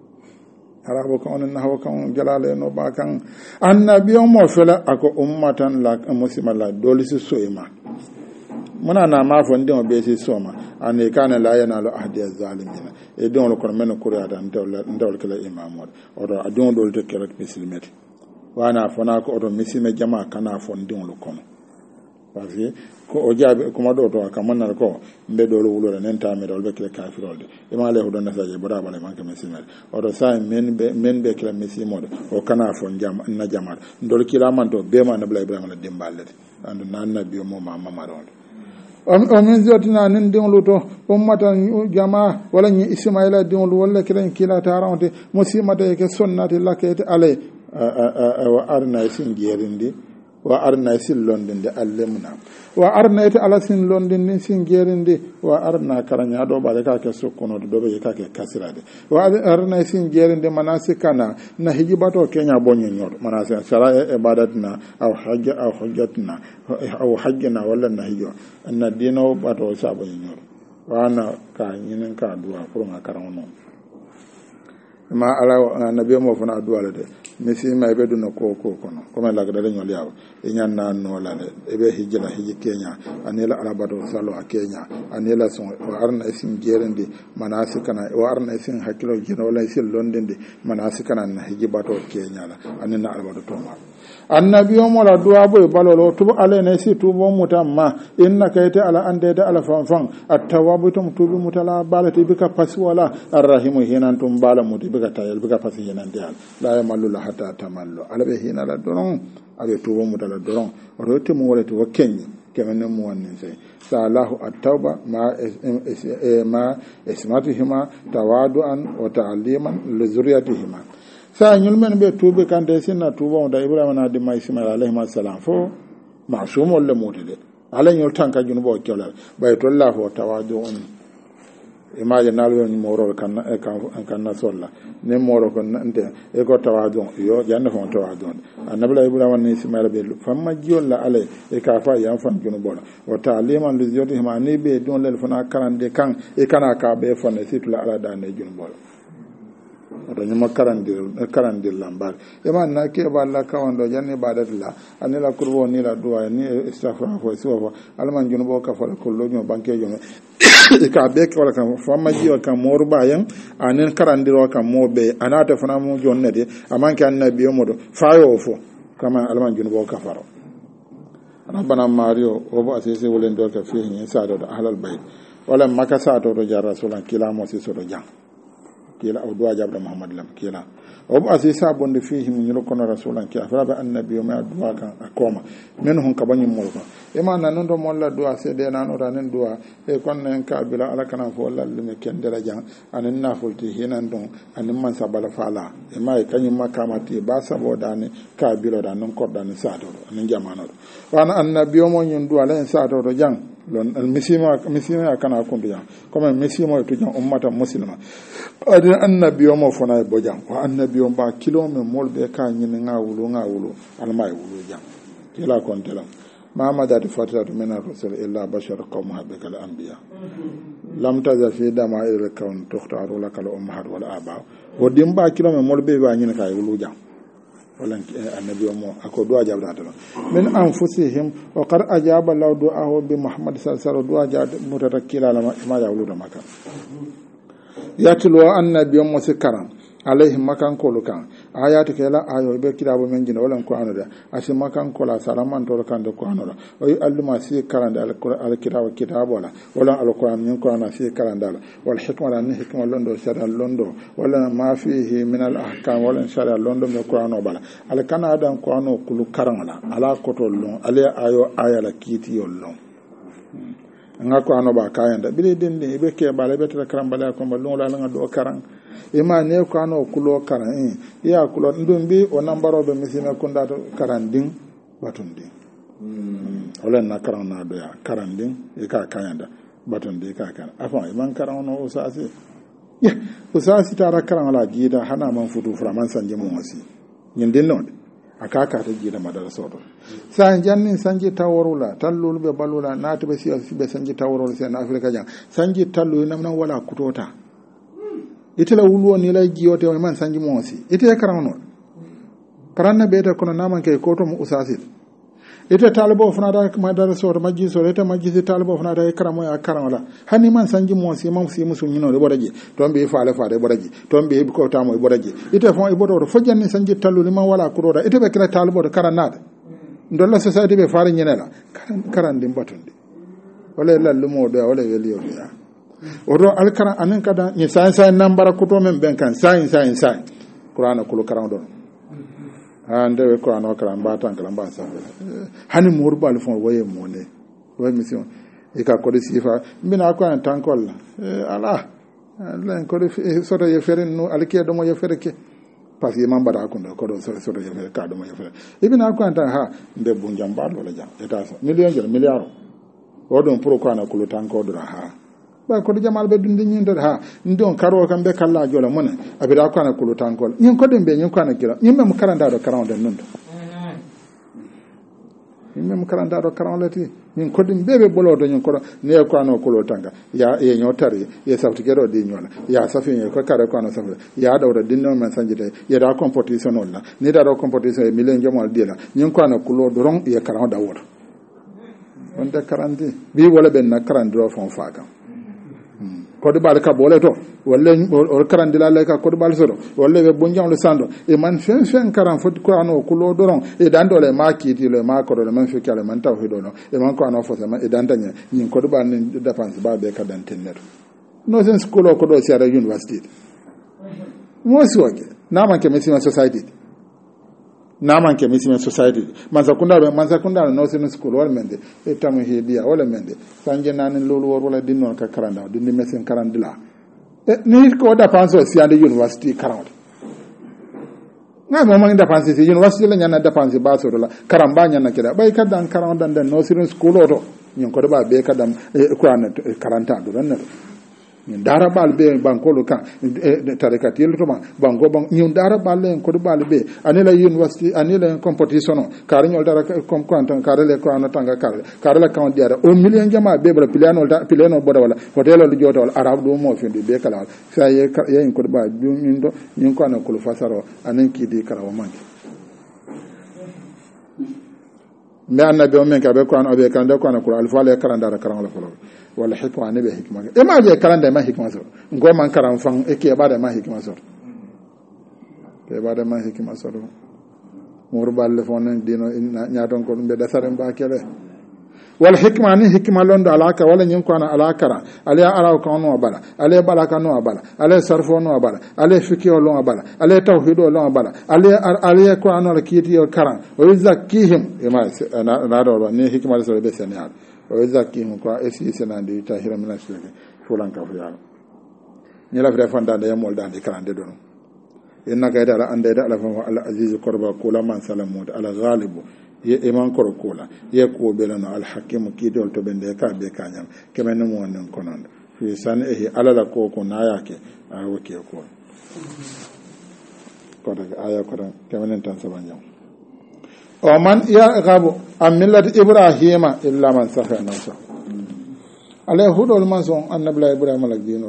arabo kan na hawa kan jalale no ba kan annabiyo mo fela ako ummatan la muslimala dolisi soyma muna na mafon din obe si soma ane kana la yana lo ahdi az-zalimin e don lo kon men kuriya dan ndawol kala imamot odo adon dol te kala muslimati wana fona ko odo misime jama kana fon din lo kono parce que ko o jaabe ko mado to akamanna ko mbe do lo wulo nen tamere olbe kala kafirolde e ma le ho don nasaje boda bale manke misime odo sa men be kala misimo o kana fon jama na jama ndol kila man to be ma na bla ibrahim la dimbalde andu nan nabi mo mama maronde o min zotina nin dinglu to ummatan jama wala ni ismaila dinglu wala kiran kila tarawte musimata ke sunnati lakete ale wa arna sin gerindi wa arna sin londinde allemna wa arna ite ala sin londinde sin gerindi wa arna karanya do bale ka ke sokkono do be ka ke kasirade wa arna sin gerindi manasikana na hijibato kenya bonyo nyoro manasika sara ibadatna aw hajjatna aw hajjana wala na hijo anna dino bato sabo nyoro wana ka nyinen ka duwa pour ma karawno ma ala nabiyo mo fana duwa le de misi ma be duna ko kono comme la gadale nyol yaw e nyanna no la e be hijjana hiji kenya anela ala bato salo a kenya anela son wa arna isin gerende manasikana wa arna isin hakilo jino wala isin londende manasikana na hiji bato kenya la anena ala bato toma annabiyo mo la duwa boy balolo tubu ale ne si tubu mutamma innaka ita ala ande da ala fanfan at-tawabutum tubu mutala balati bika paswala arrahimu hinantum bala muti buga tayel buga fasi yenan dial la yamallu la hatta tamallu ala be hina la doron abe tubo mutala doron o rete mo wala to kenni kemene mo wannin sai salahu at-tauba ma ismatihima tawadu'an wa ta'liman li zurriyatihima sa nyulmen be tube kande sinna tubo da ibrahima na de mai ismail alayhi salam fo masumol le mutede ala nyol tanka junubo kelal baytullahu wa tawadu'un imaje nalwo ni moro kan solla ne moro ko nante e ko tawadon yo janna fon tawadon annabla ibrahim ni ismaila be famma jolla ale e ka fa yan fan junu bola wa ta'liman li ziyati ma ni be don lel fona karande kan e kana ka be fona situla ala da ne junu bola oto nyuma karandir lambar e man na ke balla kawando janni badatla anila kurbo ni la duwa ni istighfar fo siwa alman junu bo ka fa ko loño banke jono ka be ko kan famma jiwa kan morba yan anen karandiro kan mobe anata fana mo jonne de amanke annabi modo fayo fo kama alman junu bo ka faro rabbana mario obo asese wolen do ka fi ni sa do ahlal bayt wala makasa to jar rasulan kila mo si so do jang kila o duwa jabra muhammad lam kila o ba asisa bonde fihi min yulkono rasulan ki afra annabi ma duwa kan akoma men hon kabani molko e ma nan do molla duwa se de nan o ranen duwa e kon nen ka bila ala kana fo lallu me ken daraja anen na folti hinan don anen man sabala fala e ma e kanyum makamati ba sabo dane ka bilo da non kordane sato anen jamano wana annabi mo nyun duwa len sato do jang lon misima kana kundu jang comme misima to jang ummata muslima adi annabi mo fona bo jang wa annabi o ba kilo me molbe ka nyini ngawulu almay wulu jang kila kon telam mama da fatatu min ar-rusul illa bashar qawma bikal anbiya lam tazal fi dama il kawn tukhtaru lakal ummahat wal aba o dimba kilo me molbe ba nyini ka wulu jang wala annabi mo ako do ajabra to min anfusihim wa qad ajaba law du'ahu bi muhammad sallallahu alaihi wasallam du'a mutatakila lama ma ya wulu da maka yatlu annabi mo sikaran alaihim makan kolukan ayati kala ayo be kitabu men jina wala ko anoda asi makan kola salaman to kan de ko anoda o alluma si karande kitabu wala alquran min ko ana si karandala wal hikma la hikma londo shara londo wala ma fihi min al ahkam wala shara londo me ko ano bala al kana dan ko ano kulu karangala ala ko to lon ale ayo ayala kiti yollon ngako ano ba kayanda bile dende be ke bala be tra karambala ko balon la nga do karang ima ne ko ano kulo karan ya kulo ndum bi o nambaro be misina kunda to karandin batundi wala na karan na do ya karandin e ka kayanda batundi ka kan afa iman karan no usasi ya usasi tara karan la gida hana man futu framan sanje mo wasi nyindin non akaka ta gida madara soto san jannin sanji tawarula tallul be balula nati be siya be sanji tawarula sen afrika jang sanji tallu namna wala kutota itela wulwo ni la giyote man sanji monsi ite karanno karanna be ta kono naman ke koto mu usasi ite talibo fana da madara soto majji so ite majji talibo fana da karamo ya karanwala hani man sanji monsi mam si musu nyino de bodaji tombe faale faade bodaji tombe ko tamo e bodaji ite fon e bodo fo janni sanji tallu ni man wala kuroda ite be kala talibo de karanade ndolla society be faare nyinela karandi mbatundi wala lallumo do wala weliyo ya odo alkara anen kada ni sai nambara kuto men ben kan sai qur'ana kulu karan do ande we qur'ana karan ba tan karan ba sa hani murba al fon waye mone way mission e ka ko de sifa mbina ko an tan kolla ala len ko de soto ye fere no alke do mo ye fere ke parce que mambara ko do soto ye fere ka do mo ye fere ibina ko an tan ha nde bunjam ba do la jam eta so milliard odon pour ko ana kulu tan ko do ha ba ko jamal be dundi nyin der ha ndon karo kan be kala jola mona abira ko ana kulu tankol nyin ko dembe nyin ko ana kira nyin mem karanda do karawde nundo nyin mem karanda do karawlati nyin ko dembe be bolo do nyin ko ne ko ana kulu tanga ya e nyotari ya safti gero di nyola ya safi nyi ko kare ko ana safi ya dawda dinno man sanjide ya da competition olla ni da do competition e milen jamal dila nyin ko ana kulu do ron ya karawda wor on de karandi bi wala ben na karandro fon faga kodi bal ka bole to walla o karandila le ka kodi bal sodo walla be bonjam le sando e man fen karan fot ko ano kulo doron e dando le makiti le makoro le man fekale man tawhido no e man ko ano fosa man e dandanya nyin kodi bal ni défense ba be ka dan tenner no sen school ko do siara university mo siwake na man ke misima society na man ke misima society man sakunda no sin school wala mende e tamu hedia wala mende sanje nan lolu wala dinno ka karanda dinni mesin karandila ni ko da panso si ande university karanda nga mo man da pansi si university la nyana da pansi ba so la karamba nyana kida bay kadan karanda den no sin school oto nyon ko ba be kadam ko an karanta do nan ñun dara bal be bankolo kan tarekat yelo to banko ban ñun dara bal len ko bal be anela university anela competition kar ñol dara comme quantan kar le ko an tanga kar la kan diara o million jama be bla pilano boda wala hotel lu jota wala arab do mo fi be kala sa ye ko ba ñun do ñun ko an ko fasaro anen ki di kala manki me annabi o men ka be ko an abe kan de ko an ko alfa le karandara karam la folo wala hikma ne be hikma e ma je kalanda ma hikma so ngo man karam fan e ke bada ma hikma so ke bada ma hikma so mur balle fonen dino nyaaton ko be da sare ba kele wal hikma ni hikma londo alaka wala nyin ko ana alakara ale ara ko no bala ale bala ka no bala ale sarfo no bala ale fikio lo bala ale tawhido lo bala ale ko ano la kiti o karan o zakihim e ma na do ni hikma so be senal o zakihim ko esi senande tahira min ashirki fulan ka fu yalla ni la fere fanda de mol dande karande do inna ka dara ande da ala fa al aziz qurba kula man salamu ala ghalibu ye iman koro kula ye ko belano al hakim kidol to bende ka be kanyam kemen mo wonen konon fi san ala la ko na yake a woke ko daga aya ko kemen tan sabanjam o man ya gabu am millat ibrahima illa man safa nafsa ala hudol man son annabla ibrahima la dinor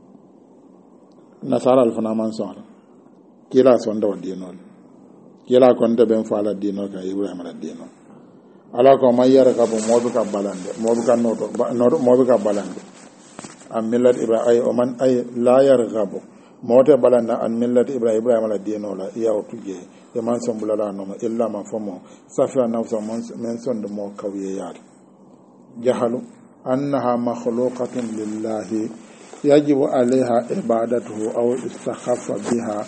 nasara al fana man son kila son da dinor kila kon de ben fala dinor ka ibrahima la dinor ala ko man yara gabu modu ka balande modu ka noto modu ka balande am millat ibrahima o man ay la yar gabu mote balanda an millat ibrahima la dinor la ya o tuje e man son bulala no illa man fomo safa nafsa men son de mo kawiye yaade jahalu annaha makhluqatun lillahi yajibu alaiha ibadatuhu aw istakhaffa biha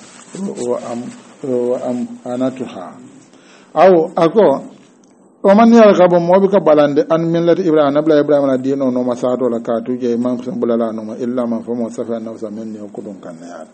wa anatuha aw ako o man yarghabu mo bi ka balande an millati ibrahima nabla ibrahima la dino no masato la ka tuje man son bulala no illa man fomo safa nafsa men ne ko don kan yaade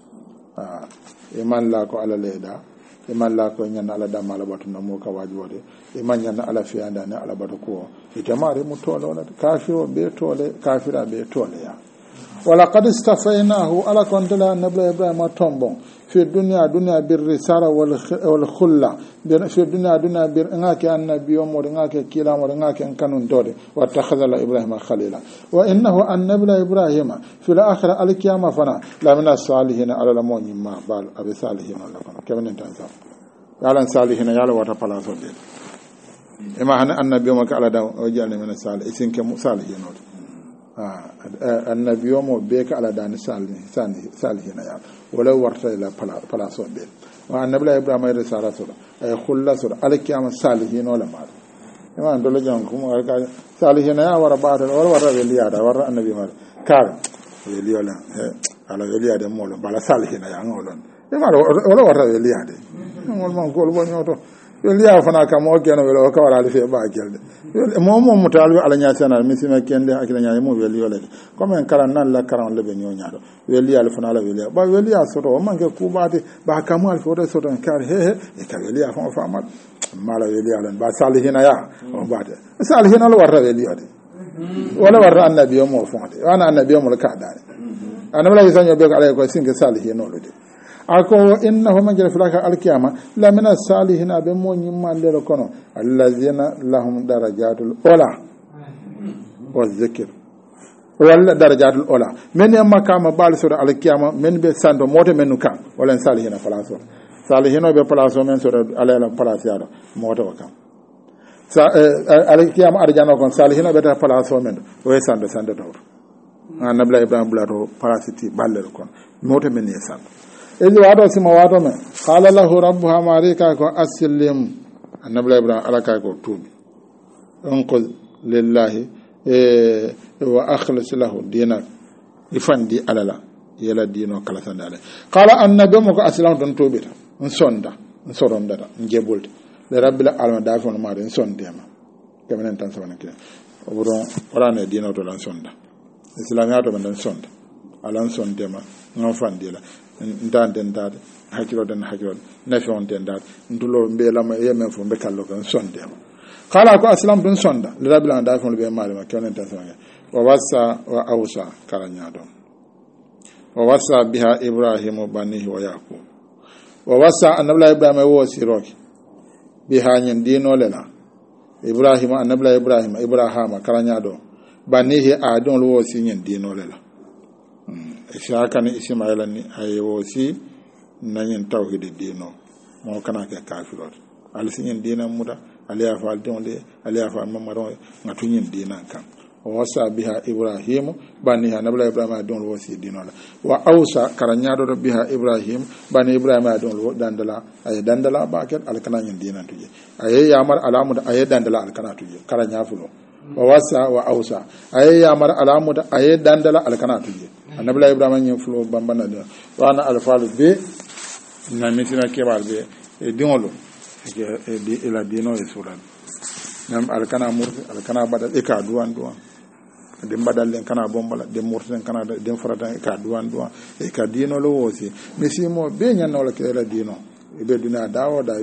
e man la ko ala leda iman la ko nyan ala dama ala batu namo ka wajode iman nyan ala fianda na ala batu ko itamare mutolo na kafiro be tole kafira be tole ya wala qad istafainahu ala kontala nabla ibrahim tombon fi dunya bir risala wal khulla fi dunya bir ngake annabiyo mo ngake kila mo ngake kanun dode wa takhadha ibrahim khalila wa innahu annabla ibrahim fi al akhirah al qiyamah fana la min as-salihin ala lamoni ma bal abi salihin la kono kevnen tan sa yalan salihin yala wata palaso de ima han annabiyo mo ka ala da o jale min as-salih isinke salihin no annabiyo mo be ka ala da ni salihin ya wala warta ila palaso de wa annabla ibrahim ay risalatu ay khullasu al-qiyamah salihin wala ma ima ndolo jang ko mo ka salihin ya wara baata wara weliyada wara annabi mar kar weliyola ala weliyade mo lo bala salihin ya ngolon ima wala wara weliyade ngol man ko bo nyoto weliya fana kam o keno welo ka wala fe ba gelde mo mutalbi ala nyaasana misima kende akila nyaa mo weliyole comme en kala nan la karan lebe nyonyaado weliya al fana la weliya ba weliya soto o manke kubate ba kamal fo de soto en kar he e ka weliya fa famal mala weliya lan ba salihina ya o baade salihina lo warra weliya de wala warra annabi mo fonde wana annabi mo ka daare anabla yisanyo be ko ala ko singe salihina lo de ako innahu man jara filaka alqiyama la min as-salihin be mo nyimma lero kono allazina lahum darajatul ula wa dhikr wala darajatul ula men ya makama bal sura alqiyama men be sando mote menu kan wala salihin falaso salihin be palaso men sura alela palasiado mote wakam sa alqiyama arjana kon salihin be ta palaso men o sando dawr anabla ibrahim blato parasiti baller kon mote men ya sando eli wado sima wado me qala lahu rabbuha marika ko aslim annabla ibrahim alaka ko tubi onqul lillahi wa akhlis lahu dinak ifandi alala yela dino kala sandale qala annabi mo ko aslam don tobita sonda soronda njebulde le rabbil alamin da fon ma den sondema kemenen tan sabana kila oburon orane dino to lan sonda islamia to ben sonda alan sondema no fandila ndanden dade hakiro den hakiro nafon den dade ndulo mbela ma yemen fo be kallo kan sondema qala ko aslam don sonda le rabbil alamin da fon be malama kemenen tan sabana wa wasa wa ausa karanyado wa wasa biha ibrahim banihi wa yaqub wa wasa annabla ibrahim wo siroki biha nyen dino lela ibrahim annabla ibrahim karanyado banihi adon wo si nyen dino lela ishaka ni ismaila ni ayo si nanyen tawhid dino mo kana ke kafirot al sinyen dina muda aliya fa donle aliya fa mamaro ngatunyen dina kan wasa biha ibrahim bani nabla ibrahim don wasi dinola wa ausa karanyado biha ibrahim bani ibrahim don dandala ay dandala baket alkana nyin dinan tuje ay yamar alamu ay dandala alkana tuje karanya fulo wa wasa wa ausa ay yamar alamu ay dandala alkana tuje nabla ibrahim nyin fulo bambana de wana alfalu be na mitina kebal be e dinolo e di ila dino e suran nam alkana murti alkana badal e ka duwan den badallen kana bombala den murten kana den faratan ka duwan e ka dino lo wosi misimo be nyanno la kera dino e be dina dawoda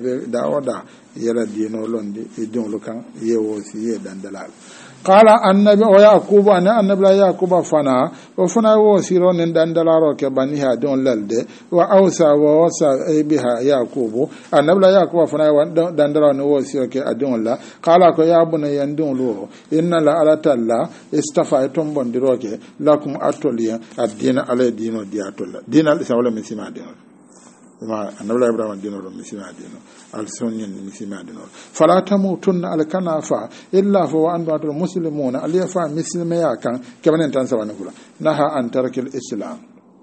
yela dino londi e don lo kan ye wosi ye dandalal qala annabi wa yaqub annabi la yaqub fana wa fana wosi ron dandalaro ke baniha don lalde wa ausa wa wasa biha yaqub annabi la yaqub fana dandalaro no wosi ke adon la qala ko ya buna yandon lo inna la ala talla istafaitum bondiroke lakum atoliya ad-dina ala dino diatolla dinal sawla misima dino ma annabi ibrahim dino misima dino al sunnin misima dino fala tamutunna al kanafa illa fa wa antum muslimuna al yafa muslima ya kan kemanen tan sabana kula naha an tarakil islam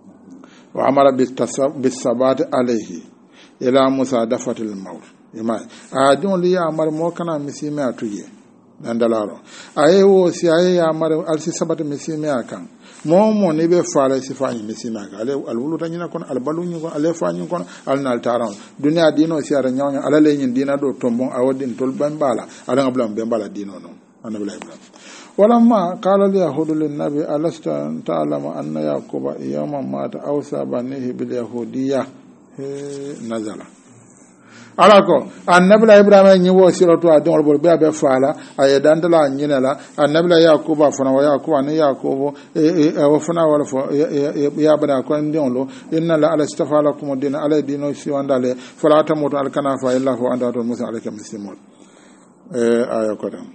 wa amara bis sabat alayhi ila musadafatil maut ima adon li amar mo kana misima atuje dandalaro ayewo si aye amar al sabat misima kan momo ne be faala sifani misima ga ale alwulu tanyina kon albalunyi kon ale fanyi kon alnal taran dunya dino si ara nyawnya alale nyin dina do tombon awodin tol bambala ada ngablam bambala dino no annabi ibrahim walamma qala li yahudu lin nabi alasta ta'lamu anna yaquba yawma mata awsa banihi bil yahudiyya nazala alako annabi ibrahim nyi wo siroto adon bol be faala ay dandala nyinala annabi yakuba fana wa yakuba ne yakubo wa fana wala fo ya bana ko ndonlo inna la ala istafalakum din ala dino si wandale fala tamutu al kanafa illa hu anda to musa alaka muslimun aya ko dam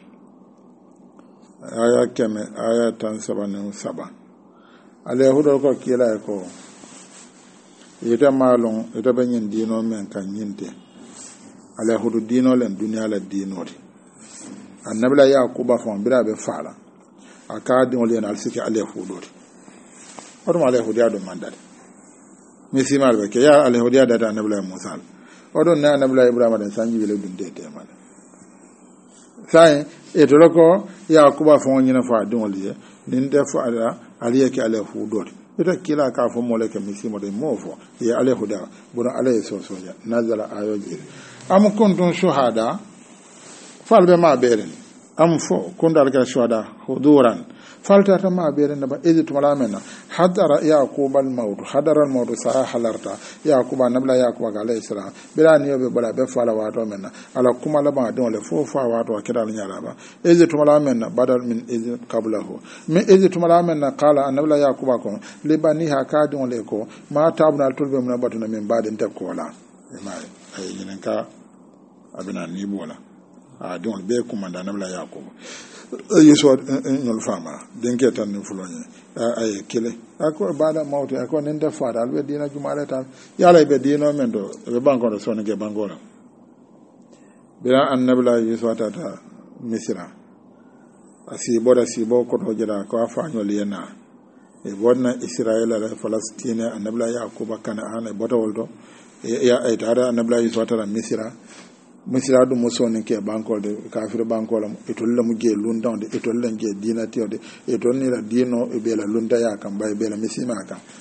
aya keme aya tan 77 ala hudo ko kila ko ita malon ita banyin dino men kan yinte ala hudu dino len dunya la dino ri annabi la yaquba fon bira be fala aka dino len al siki ala hudu ri odo ala hudu ya do mandade misi mal be ke ya ala hudu ya da annabi la musa odo na annabi la ibrahim da sanji wele dunde te mal sai e to loko yaquba fon nyina fa dino li nin de fa ala aliya ke ala hudu ri ita kila ka fo mole ke misi mo de mofo ya ala hudu bura ala so ya nazala ayoji am kuntum shuhada falbe ma beren am fo kundal ka shuhada huduran falta ta ma beren ba ezitu malamena hadara yaqub al maut hadara al maut sa halarta yaqub nabla yaqub ga alayhi salam bilani yobe bala be fala wato menna ala kuma la ba don le fo fa wato kidal nyala ba ezitu malamena badal min ezit qablahu min ezitu malamena qala nabla yaqub ko libani ha don le ko ma tabna tulbe mun batuna min badin ta kola mai ay ñinen ka abina ni bola a don be kumanda nabla yakubu yeso ñol fama denke tan ni fuloñe ay kile ako bada mawto ako nen da fara albe dina jumaale tan yala be dino men do be banko do sonu ge bangola bila annabla yeso tata misra asi boda si bo ko to jira ko afa ñol yena e bonna israila la palestine annabla yakuba kana ana botawolto ya ay tara annabla yeso tata misira du musoni ke bankol de kafir bankol etol la mu ge lundan de etol la ge dina tiode etol ni la dino e be la lunda ya kan bay be la misima kan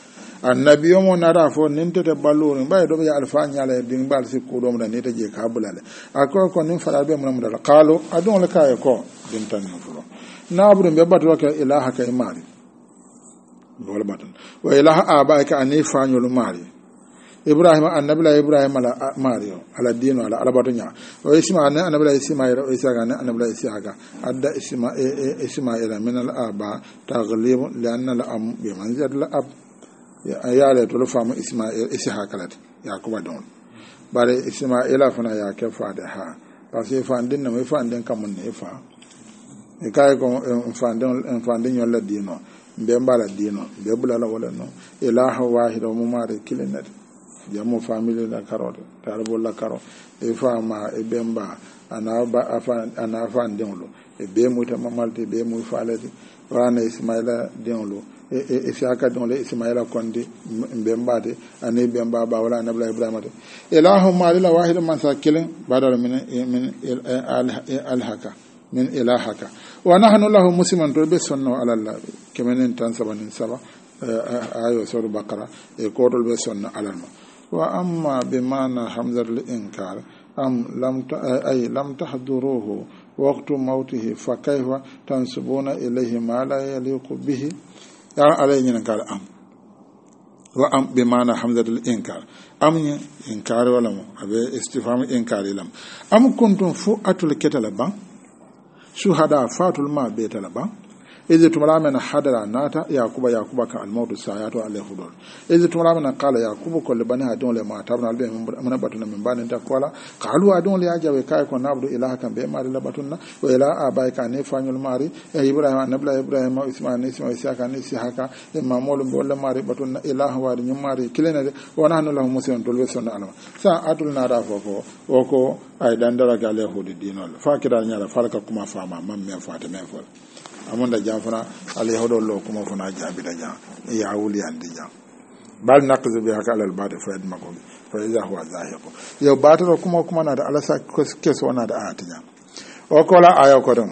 annabiyo mo nara fo nintete balluri mbay do be alfa nyala din bal si ko do mo ne te je ka bulale ako ko nin fala be mo mo dal qalu adon le kay ko din tan no fulo nabru be batu ka ilaha ka imari wala batun wa ilaha abaika anifa nyul mari ibrahim annabila ibrahim ala mario ala dino ala batunya o isma annabila ismail o isaga annabila isaga adda ismail min al aba taghlib lianna al am bi manzil al ab ya le to fama ismail ishaqa lat yakuba don bare ismaila fana ya ke fada ha parce fa ndin na me fa ndin kam ne fa e kay ko fa ndin yolla dino be mbala dino be bulala wala no ilaha wahid o mumare kilinat jamu family la karote tarbo la karo e fama e bemba ana fa ndinlo e be muta mamalte be mu falati wana ismaila dinlo e siaka dinlo ismaila kondi bembade ani bemba ba wala nabla ibrahim ilahu malila wahid man sakilin badal min alhaka min ilahaka wa nahnu lahu musliman to be sonno ala allah kemenen tan sabanin saba ayo sur bakara e kodol be sonno ala allah wa amma bimana hamzat al-inkar am lam tahduruhu waqtu mawtihi fa kayfa tansubuna ilayhi ma la yaliqu bihi ya alayhi inkar am wa am bimana hamzat al-inkar am inkar wala mo abe istifham inkar lam am kuntum fu'atul kitalaban shuhada fatul ma betalaban إذا تمرامنا حضر ناتا يعقوب كان الموت ساياتو عليه خدول إذا تمرامنا قال يعقوب كل بني هدون لما تابنا البي من باتنا من بان تقولا قالوا هدون لي أجا وكاي كون نعبد إله كان بي ماري لباتنا وإله آباي كان يفعل الماري إبراهيم نبلا إبراهيم وإسماعيل إسحاق كان إسحاق إما مولم بول ماري باتنا إله واري نماري كلنا ونحن له مسلمون تلوسون على سا أدلنا رافوكو وكو أي دندرا عليه خدي دينول فاكر نيالا فالك كما فاما مم فاتم فول amunda jamfana ali hodollo kuma funa jabida jam ya wuli andi jam bal naqzu bi haka al ba'd fa yad makum fa idha huwa zahiqu yo bataro kuma na da alasa keso na da ati jam o kola ayo kodon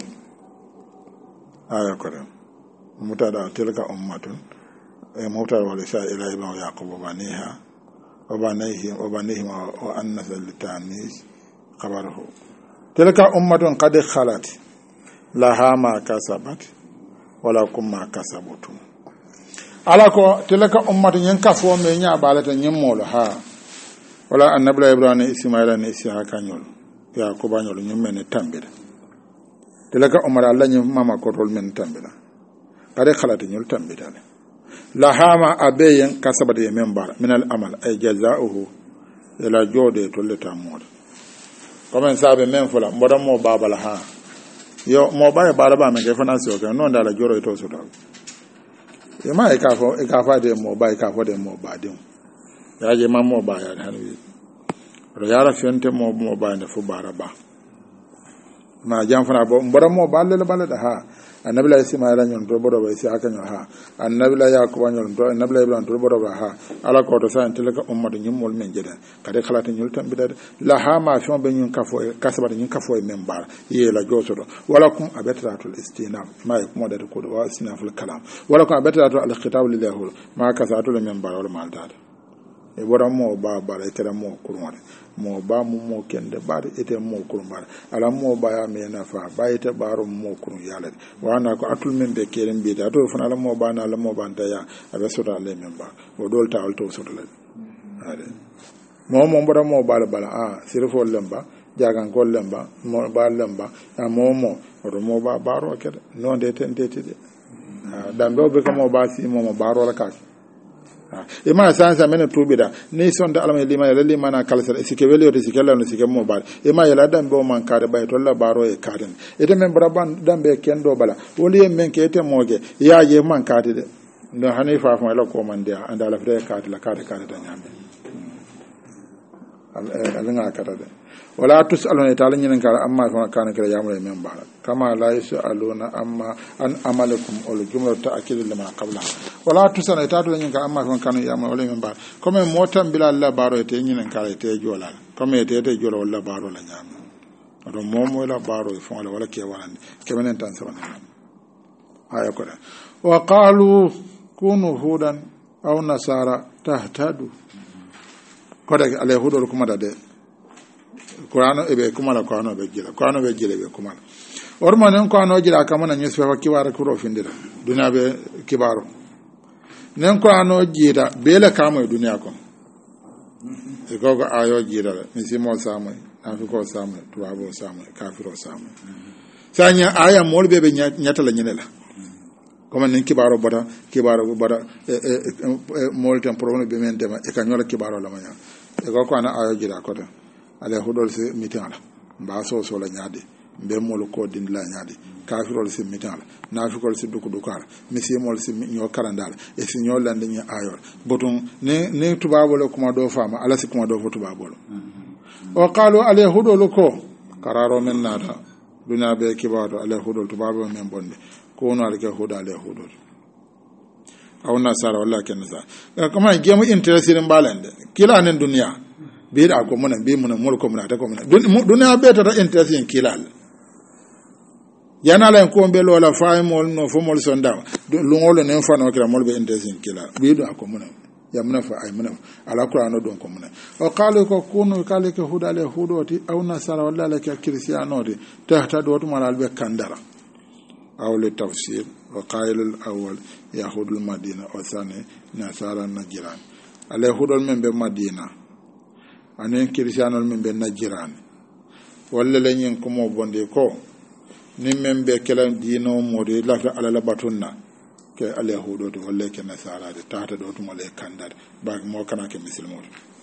mutada tilka ummatun e mutada wala sha ila ibn yaqub baniha wa banihim wa annas litanis khabaruhu tilka ummatun qad khalat laha ma kasabat wala kuma kasabutum alako tilaka ummatu nyen kafo me nya balata nyen molo ha wala annabla ibrahim ismaila ne ishaqa nyol ya ko banyol nyen men tambira tilaka umar allah nyen mama ko tol men tambira kare khalati nyol tambira laha ma abeyen kasabat ye membar min al amal ay jazaohu ila jode to leta mod comme sabe men fula mbodam mo babala ha yo mo baye bala ba me ke fana so ke non dala joro to so do e ma e ka fa de mo baye ka fo de mo ba de ya je ma mo ba ya hanwi ro yara fente mo ba ne fu bara ba ma jam fana bo mbara mo balle le balle da ha annabila ismaila nyon to bodo ba isi aka nyon ha annabila yakuba nyon to annabila ibrahim to bodo ba ha ala ko to sa tilaka ummatu nyimol men jeda kade khalata nyul tan bidade la ha ma fi be nyon kafo kasabata nyon kafo men bar ye la josodo wala kum abatratul istinaf ma yakmo da ko wa istinaful kalam wala kum abatratul al khitab lillahi ma kasatul men bar wala mal dada e bodo mo ba bare kala mo kurwade mo ba mo kende bar ite mo kurumbar ala mo ba ya me na fa ba ite baro mo kurun yala wana ko atul men be keren bi da to fana ala mo ba na ala mo ban ta ya abe sota le men ba o dol ta alto sota le ade mo bodo mo bala sirfo lemba jagan ko lemba mo ba lemba mo o mo ba baro kede non de tentete de dambe be ko mo ba si mo baro la ka ima sansa mena tubida ni sonda alama lima ya lima na kalsal esike weli o esike la no esike mo bar ima ya ladan bo man kare bay to la baro e kaden ete men braban dambe kendo bala woli men ke ete moge ya je man kade de no hanifa fa la ko man dia anda la fere kade la kade da nyambe alanga kata de wala tusaluna ta'ala nyen kala amma fa kana kala yamre men bala kama la yusaluna amma an amalakum ul jumla ta'kid lima qabla wala tusaluna ta'ala nyen kala amma fa kana yamre wala men bala comme motam bila Allah baro ete nyen kala ete jola comme ete jola wala baro la nyam do momo la baro fa wala ke walande kemenen tan sabana aya ko wa qalu kunu hudan aw nasara tahtadu koda ala hudol kuma da de qur'ano ebe kuma la qur'ano be jila be kuma ormo nen ko ano jira kamana nyes fa kiwara ko rofindira duniya be kibaro nen ko ano jira bele kamo duniya ko e gogo ayo jira mi simo samay afiko samay tuwabo samay kafiro samay sanya aya molbe be nyata la nyenela comme nen kibaro bada molten problème be men tema e kanyola kibaro la manya e gogo ana ayo jira ko ala hudol se mitala mba so la nyaade be mol ko din la nyaade kafirol se mitala nafikol se dukala misi mol se nyo karandala e si nyo lande nyi ayol boton ne tubabolo kuma do fama ala si kuma do fo tubabolo o qalu ala hudol ko qararo men nata duna be kibaro ala hudol tubabo men bonde ko no ala ke hudal ala hudol aw nasara wala ken sa kuma gemu interessin balande kila nen duniya bida ko mona be mona mol ko mona ta ko mona duniya be ta interessin kilal yana la ko be lola faimol no fomol sonda lungolo ne fano kira mol be interessin kilal bida ko mona ya mona fa ay mona ala qur'ano don ko mona o qalu ko kunu kale ke hudale hudoti aw nasara walla la ke kristiano de tahta do to malal be kandara aw le tafsir wa qail al awwal yahud al madina wa thani nasara najran ala hudol men be madina anen kristianol men be najran walla lenyen ko mo bonde ko nim men be kelan dino mode la ala la batunna ke ala hudo to walla ke nasara de tata do to mole kandar ba mo kana ke muslimo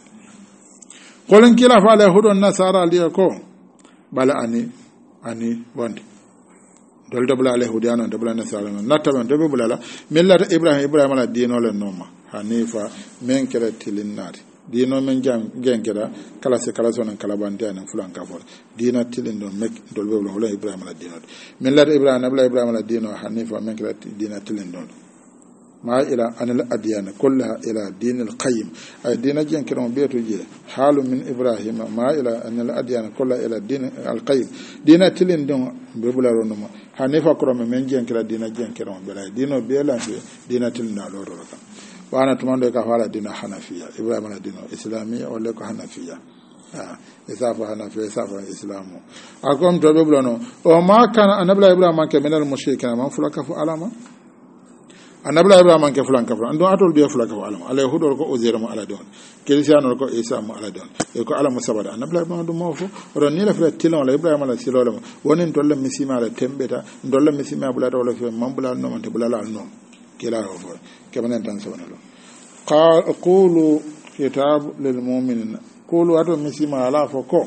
kolen kila fa ala hudo nasara li ko bala ani wonde dol dabla ala hudo an dabla nasara nataban do be bulala millata ibrahim ala dino le noma hanifa men kala tilinati dino men genkeda kala se kala sonan kala bande an fulan ka for dina tilin don mek dolbe wala ibrahim ala dino min la ibrahim ala dino hanifa men kala dina tilin don ma ila anil adyan kullaha ila dinil qayyim ay dina genkeda mo beto je halu min ibrahim ma ila anil adyan kullaha ila dinil qayyim dina tilin don be bularo no hanifa ko men genkeda dina genkeda mo bela dino bela dina tilin na loro kan wana tumando ka fara dina hanafiya ibrahim ala dino islamiyya wala ko hanafiya isafa hanafiya isafa islamu akom to be blono o ma kana anabla ibrahim ke menal mushrikin man fulaka fu alama anabla ibrahim ke fulan ka fu ando atol be fulaka fu alama ala hudor ko ozera mo ala don kristiano ko isa mo ala don e ko alama sabada anabla ibrahim do mo fu ron ni la fa tilon la ibrahim ala silolo wonin tolle misima ala tembeta dolle misima bulata wala fe mambula no man te bulala no kila ho كمان تنسون له قولوا كتاب للمؤمنين قولوا هذا مسيما على فوق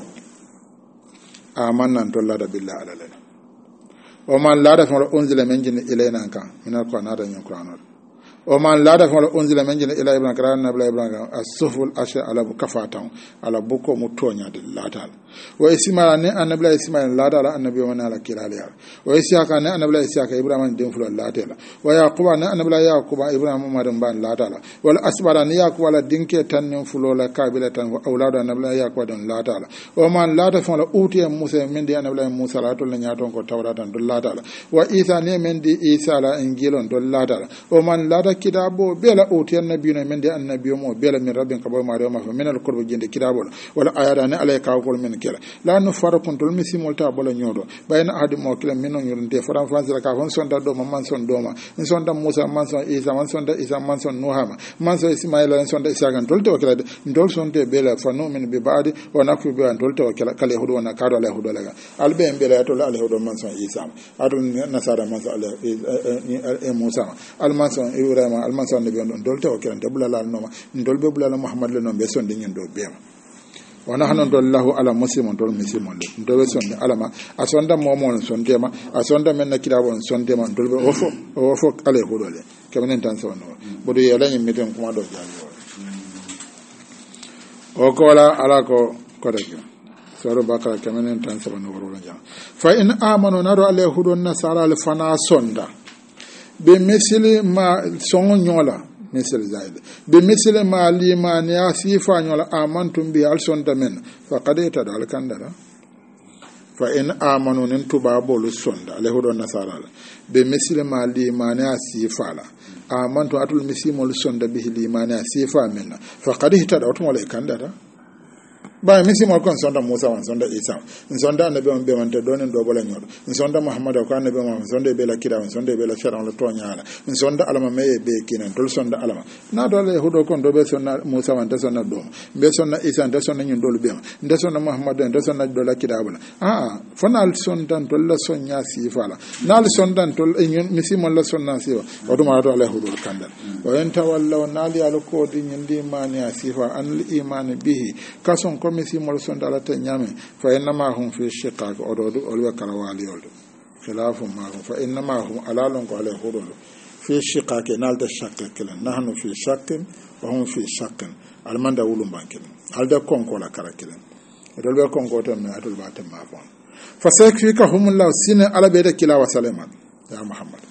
آمنا بالله بالله على لنا ومن لا دفع أنزل من جن إلينا كان من القرآن هذا القرآن ومن لا دفع أنزل من جن إلى ابن كران نبلا ابن السفل أشياء على كفاتهم على بوكو متونيا الله تعالى وإسماعيل أن نبلا إسماعيل لا تعالى النبي ومن على كلالها وإسحاق أن نبلا إسحاق إبراهيم دين فلو الله تعالى ويعقوب أن نبلا يعقوب إبراهيم مريم بان الله تعالى والأسبار أن يعقوب على دينك تنين فلو لا كابلة وأولاد أن نبلا يعقوب دين الله تعالى ومن لا دفع أوتي موسى من دي أن نبلا موسى لا تقول نياتون كتوراة دين الله تعالى وإيسا من دي إيسا لا إنجيل دين الله تعالى ومن لا كتابو بلا أوتي النبي من دي النبي مو بلا من رب كبر مريم من القرب جند كتابو ولا آيات أن عليك أقول من كلا لا نفرق كنتم مسيمول تابولا نيورو بين أحد موكل منهم يرنتي فرام فرانس لك فون سوندا دوما مان سون دوما إن سوندا موسى مان سون إيسا مان سوندا إيسا مان سون نوحما مان سون إسماعيل إن سوندا إسحاق أن تولت وكلا ندول سوندا بلا فنو من ببعد ونكفي بأن تولت وكلا كله هدو ونكارو له هدو لك البين بلا يتولى له هدو مان سون إيسا أدون نصارى مان سون موسى المان سون إبراهيم المان سون نبي دولت وكلا دبلا لا نوما ندول ببلا محمد لنوم بسون دين دو بيم ونحن ندول له على مسلم دول مسلم ندول سون على ما أسوندا مومون سون تيما أسوندا من نكيرابون سون تيما دول وفو عليه هدول كمان تنسون بدو يلاني ميتين كما دو جالي وكولا على كو كوريكي سورة بقرة كمان تنسون ورولا جان فإن آمنوا نرو عليه هدول نصارى لفنا سوندا بمثل ما سون نيولا مثل زايد بمثل ما لمن يصفا نيولا آمنتم به ألسون دمن فقد يتدى الكندرة فإن آمنوا ننتبع بولو سوندا عليه هدول نصارى بمثل ما لمن يصفا amantu atul misimol sonda bihi limani sifa minna faqad ihtada otum wala kandata ba misimol kon sonda Musa wan sonda Isa sonda annabi on be wante donen do bola nyodo sonda Muhammad ko annabi on sonda be la kida sonda be la sharan la toñala sonda alama meye be kinan tol sonda alama na dole hudo kon do be sonna Musa wan sonna do be sonna Isa nda sonna nyin dolu be nda sonna Muhammad nda sonna do la kida bala fonal sondan tol la sonya sifala nal sondan tol misimol la sonna sifa oduma do ala hudo kandal wa enta wallahu nali al ko di nyindi mani sifa an al iman bihi kason ko misimol sonda ala ta nyame fa inma hum fi shiqaq ododu olwa karawali oldo khilafu ma fa inma hum alalun ko ala hudo fi shiqaq nalda shaqqa kala nahnu fi shaqqin wa hum fi shaqqin almanda wulum bankin alda konko la karakila dolbe konko to me atul batam ma fon fa sayfikahum Allah sina ala beda kila wa salaman ya Muhammad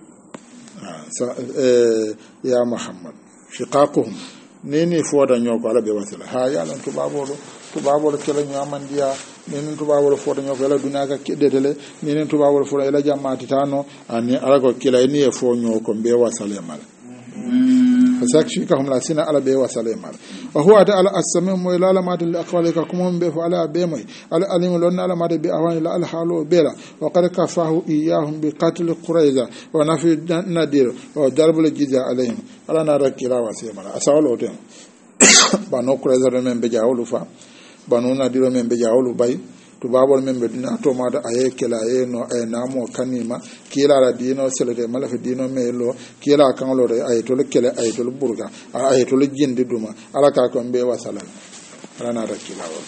ya Muhammad shiqaquhum nini foda nyoko ala be wasila ha yalan tubabolo kala nyamandiya nini tubabolo foda nyoko ala dunaka kedetele nini tubabolo foda ala jamati tano ani ala ko kila ni e fo nyoko be wasale mal fasakshikahum la sina ala be wasale mal wa huwa ta ala as-samim wa ila lamati li aqwalika kumum be fa ala be moy ala alim lon ala made be awani la al halu bela wa qad kafahu iyahum bi qatl quraiza wa nafi nadir wa darb al jiza alayhim ala na rakira wasema asawalo ten bano quraiza men be jawlu fa bano nadir men be jawlu bay to babol men be dina to mada aye kela e no e namo kanima kila la dino selede mala fe dino melo kila kan lo re aye to le kele aye to le burga aye to le jindi duma ala ka ko be wasala ala na rakila wa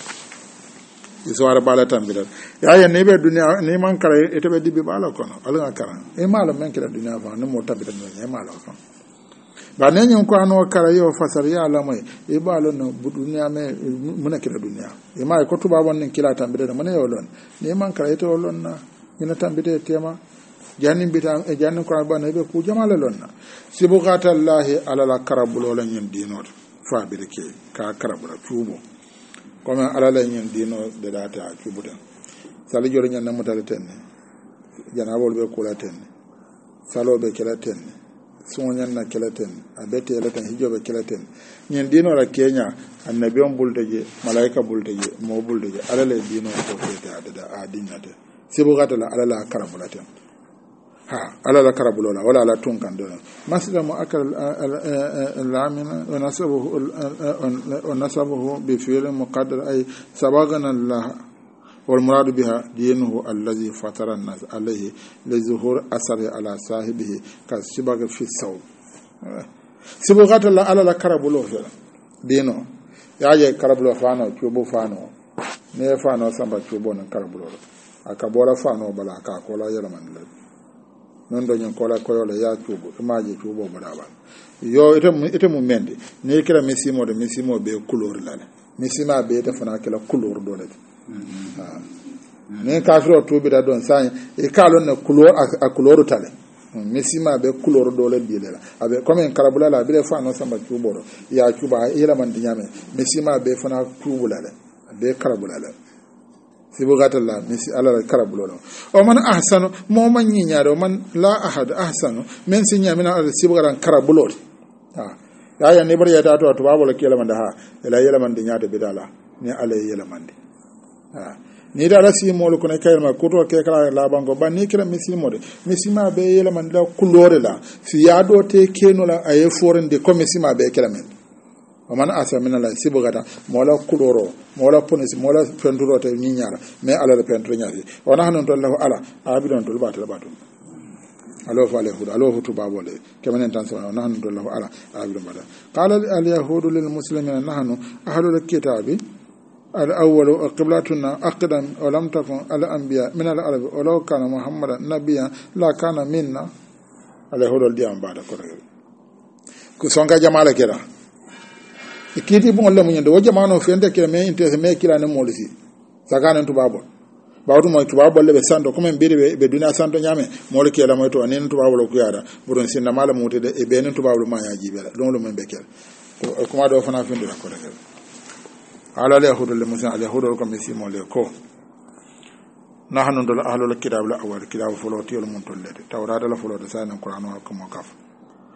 iswara bala tambiral ya ne be dunya ne man kare ete be dibi bala kono ala karan e mala men kala dunya fa no mo tabital ne mala kono ba ne nyum ko anu kara yo fasar ya lamai e balo no dunya me muna kira dunya e ma ko tuba won kila tambide no mane yo lon ne man kara ete lon na ina tambide tema jannim bita e jannim ko ba ne be ku jamala lon na sibugatallahi ala la karabulo la nyim dinot fa bi ke ka karabula tubo comme ala la nyim dino de data tubo den sali joro nyan namutale tenne janabol be kula tenne salo be kila tenne sonyan na kelaten abete latan hijobe kelaten nyen dino ra Kenya annabiyon buldeje malaika buldeje mo buldeje alale dino ko fete adada adinyate sibugata la alala karabulaten alala karabulola wala ala tunkan do maslamu akal al-amina wa nasabuhu bi fi'l muqaddar ay sabagana Allah والمراد بها دينه الذي فطر الناس عليه لظهور أثر على صاحبه كالسباق في الثوب سبغات الله على الكربلو دينه ياجي كربلو فانو تشوبو فانو ne fano samba chubo na karbulo akabola fano bala ka kola yela manle non do nyon kola koyola ya chubo maji chubo badaba yo ite mu mende ne kira misimo be couleur la misima be te fana kala couleur do le ne kafiro to bi da don sai e kalon na couleur a couleur tale misima be couleur do le bilela abe comme en karabula la bi fa no samba chubo ya chuba ila man dinyame misima be fana chubula le be karabula le sibugatalla misi ala karabula o man ahsanu mo man nyaado man la ahad ahsanu men sinya mina ala sibugaran karabulo ya ne bar ya ta to babul kela man da ha ila yela man dinyata bidala ne ala yela man ni da rasi molu ko ne kayma ko to ke kala la bango ban ni kira misimo de misima be yela man da kulore la si yado te kenola aye forende ko misima be kala men o man asa min la sibugata mola kuloro mola ponisi mola penturo te nyinyara me ala le pentro nyaati ona hanon to lahu ala abidon to batal batum alo fa lahu alo hutu babole kemanen tan so ona hanon to lahu ala abidon bada qala al yahudu lil muslimina nahnu ahlul kitabi الأول قبلتنا أقدم ولم تكن الأنبياء من العرب ولو كان محمد نبيا لا كان منا على هذا الدين بعد كره كسونغا جماعة كده كيتي بقول لهم يندو وجماعة فينده كده ما ينتهي ما كلا نمولسي سكان أنتو بابو bawtu mo tuba bolle be sando comme en biri be duna sando nyame mo le kela mo to anen tuba wolo ko yara buron sinna mala mutede e be nen tuba wolo ma yaaji be don lo men be kel ko ma do fana findu ko de ala le hudu le musa ala hudu ko mesi mo le ko nahnu dal ahlul kitab la awal kitab folo tiol mun tollede tawrada la folo de sanan qur'an ko mo kaf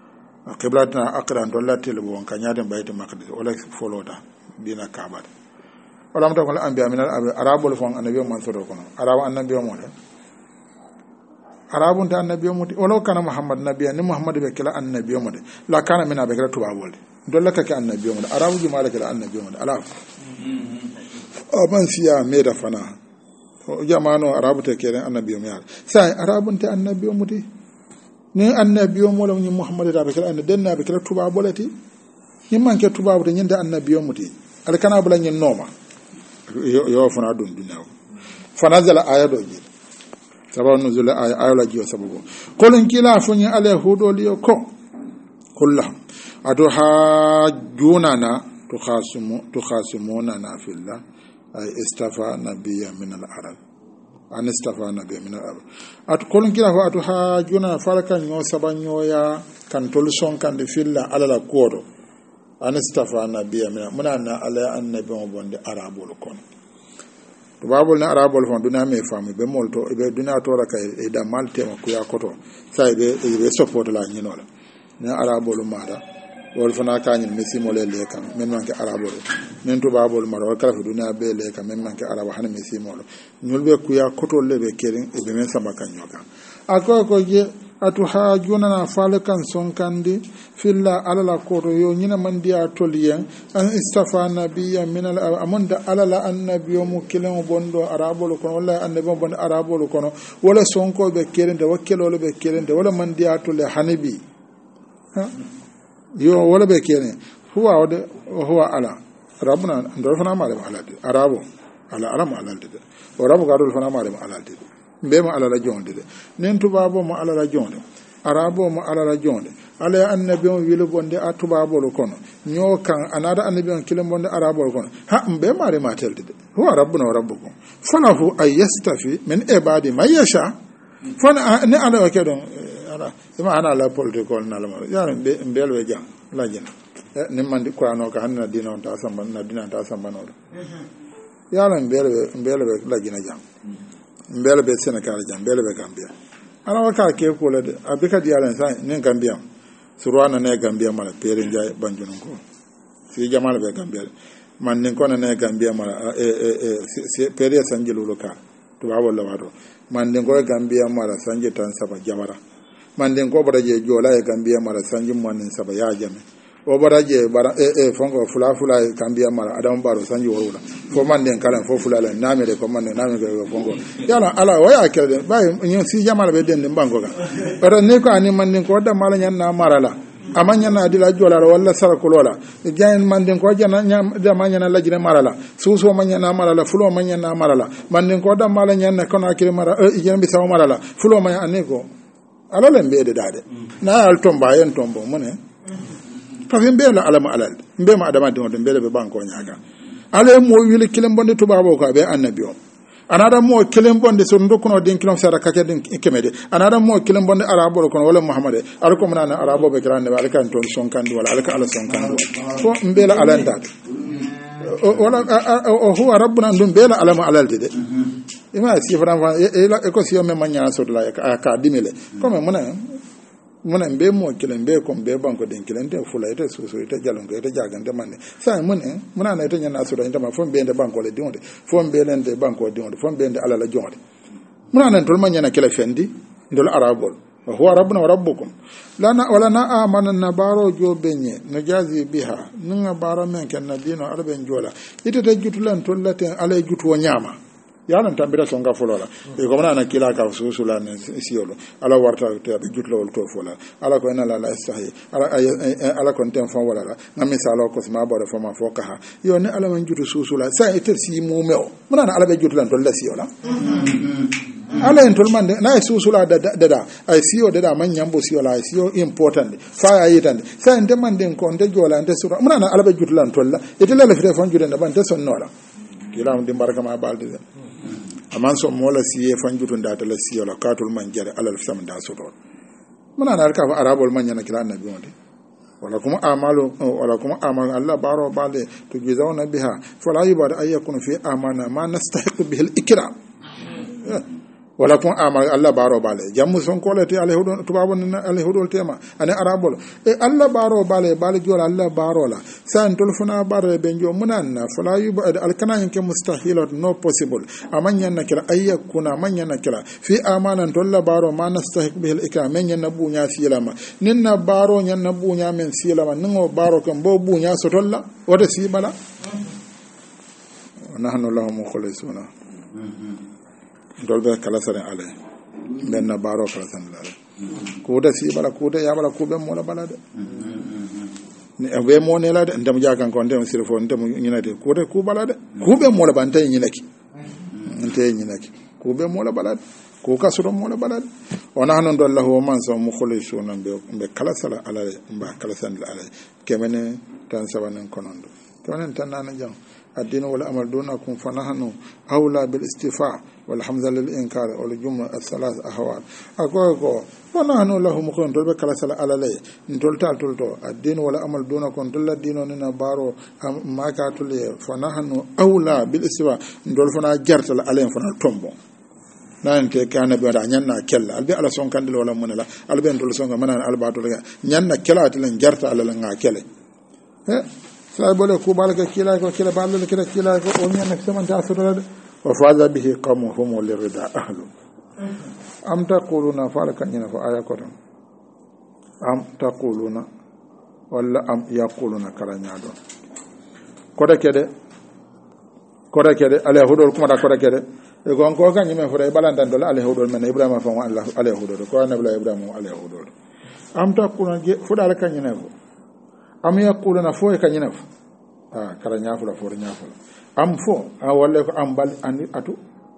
qiblatana aqran to latel bon kanyade bayte maqdis wala folota bina kaaba wala mta ko anbiya min arabul fon annabi man sodo kono arab annabi mo de arabun ta annabi mo de wala kana muhammad nabiya ni muhammad be kala annabi mo de la kana mina be kala tuba bolde dolla ka annabi mo de arabu ji mala kala annabi mo de ala aban siya me da fana jamano arabu te kere annabi mo yaal sai arabun ta annabi mo de ni annabi mo la ni muhammad da be kala annabi denna be kala tuba bolati ni manke tuba bolde nyinde annabi mo de al kana bula nyen noma yo fana dun dinaw fana zala aya do ji sababu nuzul aya la ji sababu kolon kila funyi ala hudo liyo ko kullahu adu hajunana tukhasimuna na fillah ay istafa nabiyya min al-arab an istafa nabiyya min al-arab at kolon kila fa adu hajuna falkan yo sabanyo ya kan tolson kan de fillah ala la kodo an istafa nabiyya min muna na ala annabi mo bonde arabul kon to babul na arabul fon duna me famu be molto be duna to raka e da malte ma ku ya koto sai be support la nyinola na arabul mara wol fana kanyin mesi mole le kam men manke arabul men to babul mara wal kala duna be le kam men manke arabo han mesi molo nyul be ku ya koto le be kerin e be men sama kanyoka akoko je atu hajuna na falakan son kandi filla alala koto yo nyina mandiya toliyen an istafa nabiyya min al amunda alala annabiyyo mu kilen bondo arabol kono wala annabiyyo bondo arabol kono wala sonko be kelende wakkelo be kelende wala mandiya tole hanibi yo wala be kelen huwa ala rabbuna ndor fana male ala arabo ala aram ala de o rabu gadol fana male ala de be mo ala la jonde de nen tubabo mo ala la jonde arabo mo ala la jonde ala annabi on wilo bonde a tubabo lo kono nyo kan anada annabi on kilen bonde arabo lo kono ha be mare matelde de huwa rabbuna wa rabbukum falahu ayastafi min ibadi may yasha fana ne ala o kedon ala ima ana la political na la ya be mbelwe jam la jina ne mandi qur'ano ka hanna dina on ta samba na dina ta samba no ya la mbelwe la jina jam mbele be Senegal jam mbele be Gambia ala waka ke ko le abika dialen sa ne Gambia surwana ne Gambia mala pere njay banjunun ko si jamal be Gambia man nin ko ne Gambia mala pere sanjilu loka to bawo la wado man nin ko Gambia mala sanje tan saba jawara man nin ko baraje jola e Gambia mala sanji mon nin saba ya jame o baraje bara fongo fula Gambia mala adam baro sanji worula fo man den kala fo fula la namere ko man namere ko fongo yala ala waya kelde bay nyon si jamal be den bango ga bara ne ko ani man den ko da mala nyan na marala amanya na dila jola wala sarakulola jayen man den ko jana da manya na lajine marala suso manya na marala fulo manya na marala man den ko da mala nyan na kono akire mara ijene bi saw marala fulo manya aneko ala lembe de dade na al tomba yen tombo mone parce mbe la alama alal mbe ma adama de mbe be banko nyaaga ale mo wili kilen bonde tubabo ko be annabi o anada mo kilen bonde so ndokuno den kilon sara kake den kemede anada mo kilen bonde arabo ko wala muhammad alko munana arabo be grande wala kan ton son kandi wala alka ala son kandi so mbe la alanda wala huwa rabbuna ndum be la alama alal de ima si franfa e ko si o me manya so la ka dimele comme mona mbe mo kilen be ko be banko den kilen te fula ite susu ite jalongo ite jagande manne sa mona na ite nyana sura ite ma fo be de banko le dinode fo be len de banko dinode fo be de ala la jonde mona nan tol manya na kila fendi ndol arabol huwa rabbuna wa rabbukum lana wala na amana nabaro jobenye najazi biha ninga bara men ken nadino arben jola ite te jutulan tollaten ala jutu nyama yalan tambira songa folola e ko na kila ka susula ne siolo ala warta te be jutlo to fola ala ko ena la sahi ala ko ten fon wala na misalo ko ma bore fo ma foka ha yo ne ala man jutu susula sa ite si mu meo muna na ala be jutlan to la siola ala en tol mande na susula da ay sio da man nyambo siola ay sio important fa ayitande sa en demande ko nde jola nde sura muna na ala be jutlan to la ite la fere fon jude ban te sonnola kila on dimbaraka ma balde aman so mola siye fanjutun da tala siyo la katul manjare alal sam da so don muna na arka arabol manya na kila annabi wonde wala kuma amalu Allah baro bale to gizauna biha fala yubad ayyakun fi amana ma nastahiq bihi al-ikram wala kun amal Allah baro bale jammu son ko lati ale hudon tubabon ale hudol tema ane arabol e Allah baro bale jola Allah baro la san tolfuna bare benjo munanna fala yuba al kana yanke mustahil no possible amanya na kila ayyakuna amanya na kila fi amanan tolla baro ma nastahiq bihi al ikram men yanna bunya silama ninna baro yanna bunya men silama ningo baro kan bo bunya so tolla wada sibala nahnu lahum mukhlisuna dolbe kala sare ale benna baro kala san la ko da si bala ko da ya bala ko be mo la bala de ni be mo ne la de ndam jakan ko ndam sirfo ndam nyina de ko da ko bala de ko be mo la ban tay nyina ki nte nyina ki ko be mo la bala ko ka suro mo la bala ona hanon do lahu man sa mukhlisuna be kala sala ale mba kala san la ale kemene tan sabanen konondo tonen tan nana jam الدين والأمر دونكم فنحن أولى بالاستفاء والحمد للإنكار والجملة الثلاث أحوال أقول فنحن له مخلون تلبي كلا سلا على لي نتولتا تلتو الدين والأمر دونكم تلا الدين وننا بارو ما كاتولي فنحن أولى بالاستفاء نتول فنا جرت عليهم فنا تومبو nan ke kana be da nyanna kella albe ala son kandil wala munala albe ndol son ga manan albatu nyanna kella atilen jarta ala nga kele sai bole ko balaka kila ko kila balal kila kila ko o nyen nak sama ta sura wa faza bihi qawmuhum lirida ahlu am taquluna falaka nyina fa aya ko tan am taquluna walla am yaquluna karanya do koda kede ala hudol kuma da koda kede e gon ko kan nyime fure balandan do ala hudol men ibrahima fa Allah ala hudol ko nabla ibrahima ala hudol am taquluna fudal kan nyina ko am yaquluna fo e kanyina fo kala nyaafula fo nyaafula am fo walla ko am bal andi atu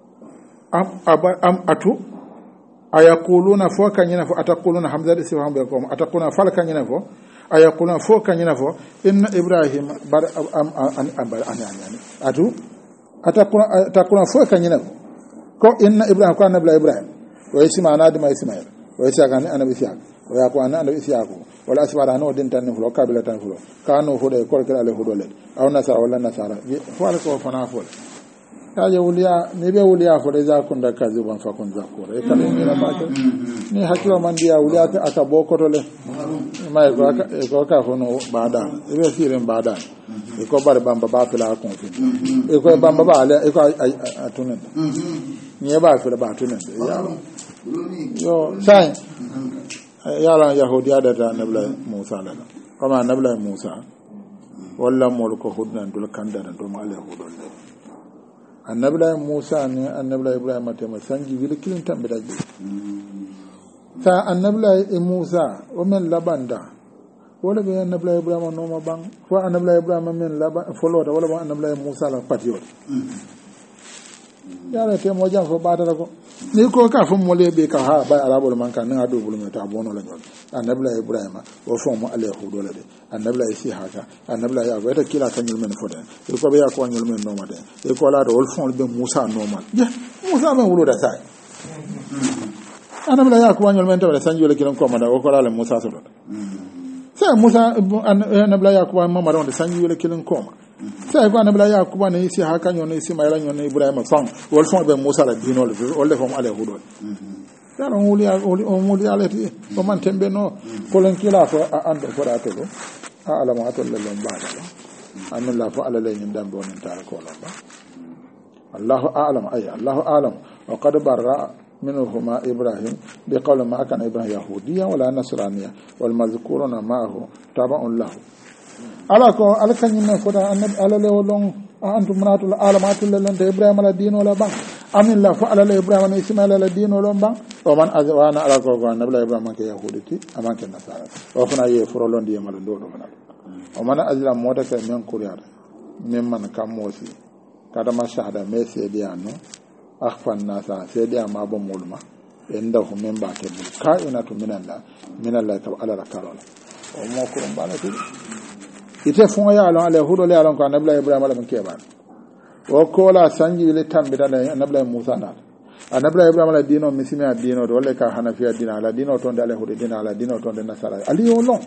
am atu ayaquluna fo kanyina fo ataquluna hamza de sifa hambe ko ataquluna fal kanyina fo ayaquluna fo kanyina fo inna ibrahim bar am ani atu ataquluna fo kanyina fo ko inna ibrahim ko annabi ibrahim wa isma anadima ismail wa isaka annabi isaka wa yaqwa annabi isaka wala asbara no den tan fulo kabila tan fulo kanu hude ko kala le hudo le aw nasara wala nasara fo ko fana fo ya wuliya ne be wuliya fo de za kun da kazi ban fa kun za ko e kala ni la ba ni hakilo man dia wuliya ta aka boko to le mai ko ka fo no bada e be firen bada e ko bar bamba ba fila ko fi e ko bamba ba le e ko atunen ni ba fila ba atunen ya yo sai yala yahudiya da nabla musa lana kama nabla musa walla mulku hudnan dul kanda da dum ala hudul annabla musa ne annabla ibrahim ta masanji wilkin tambida ji sa annabla musa o men labanda wala be annabla ibrahim no ma bang fo annabla ibrahim men laban folota wala ba annabla musa la patiyot yala te mo jam fo badara ko ni ko ka fo mo lebe ka ha ba arabul man kan na do bulu meta bono la nyol annabla ibrahim o fo mo ale hudo la de annabla isihaka annabla ya weta kila kan nyul men fo de ko be ya ko nyul men no ma de e ko la do ol fon be musa no ma je musa men wulo da sai annabla ya ko nyul men to de sanjo le kiran ko ma da o ko la le musa so do sai musa annabla ya ko ma ma de sanjo le kiran ko ma sai ko annabla yakuba ne isi haka nyon isi mayra nyon ibrahima fam wol fon be musa la dinol wol fon ale hudol daro muli alati ko man tembe no ko len kila ko ande ko da to alamu atol lon baada anna la fa ala len ndam don tar ko la ba Allahu a'lam ay Allahu a'lam wa qad barra منهما إبراهيم بقول ما كان إبراهيم يهوديا ولا نصرانيا والمذكورون معه تبع له ala ko ala kanyina ko da annab ala le wolon antum manatul alamatul lante ibrahim ala dino la bang amin la fa ala le ibrahim ismail ala dino lo bang o man azwana ala ko annab la ibrahim ke yahuditi aman ke nasara o fana ye furolon di mala do manal o man azlam moda ke men kuriyar men man kam mosi kada ma shahada me sediya no akhfan nasa sediya ma bo mulma indahu men ba te kainatu minallah ka ala rakalala o mo ko mbala ti ite fon ya alon ala hudo le alon ko annabla ibrahim ala ke ba o ko la sanji le tambita le annabla musa na annabla ibrahim ala dino misimi a dino do le ka hanafiya dino ala dino to ndale hudo dino ala dino to ndana nasara ali olon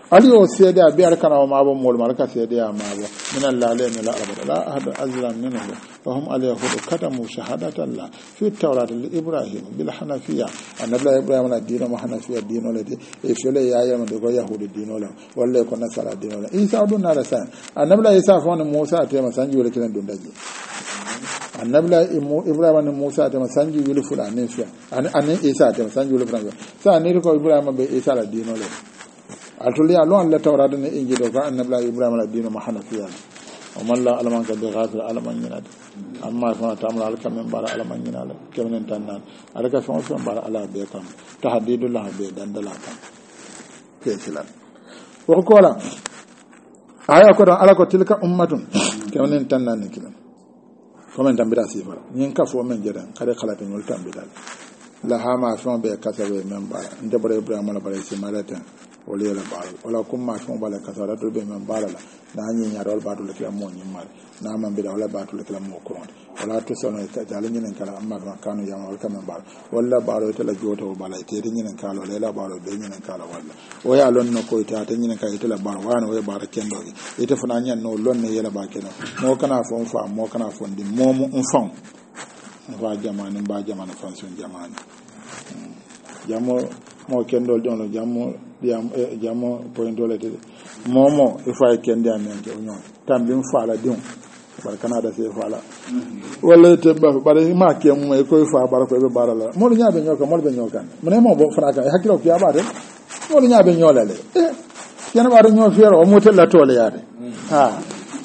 ali o seede a biyar kana o maabo mol malaka seede a maabo min Allah la ilaha illa la ahad azlam min Allah wa hum al yahud katamu shahadatan la fi tawrat li ibrahim bil hanafiya annabi ibrahim la dino mo hanafiya dino le de e fele ya yama de go yahudi dino la walla ko nasara dino la isa dun na rasan annabi isa fa ne musa te ma sanji wala kiran dun daji annabi ibrahim ne musa te ma sanji wala fulani fiya an isa te ma sanji wala fulani sa ne ko ibrahim be isa la dino le atuli alon la tawrada ne injido ka annabi ibrahim la dino mahanafiya o malla alaman ka be ghafir alaman yinade amma fa tamla alka men bara alaman yinala kemnen tannan alaka fa fa bara ala be kam tahdidullah be dandala kam kesilan wa ko la aya ko don ala ko tilka ummatun kemnen tannan ne kilan komen tambira sifa nyin ka fo men jedan kare khalata nyol tambidal la hama fa be kasabe men bara ndebare ibrahim la bare simalata wala la baal wala kuma fon bala kasara to be men bala la na nyi nyaarol baatu le kala mo nyi mal na man bi da wala baatu le kala mo ko wala to sono ka jale nyi nen kala amma ma kanu yama wala kam bal wala baalo to la joto bala te nyi nen kala wala la baalo be nyi nen kala wala o ya lon no ko ita te nyi nen kala ite la bar wana o ya bar kendo ite funa nyen no lon ne yela ba keno mo kana fon fa mo kana fon di mo mo fon ba jamani ba jamani fonction jamani jamo mo kendol don jamo pointole de momo ifa kende amente onyo tambim fala dion bar kanada se fala wala te ba bare ma ke mo e ko ifa bar ko be barala mo lu nyaabe nyoka mo be nyoka mo mo bo fraka hakilo ki abade mo lu nyaabe nyolale yana bar nyo fiero o mo tella tole yaade ha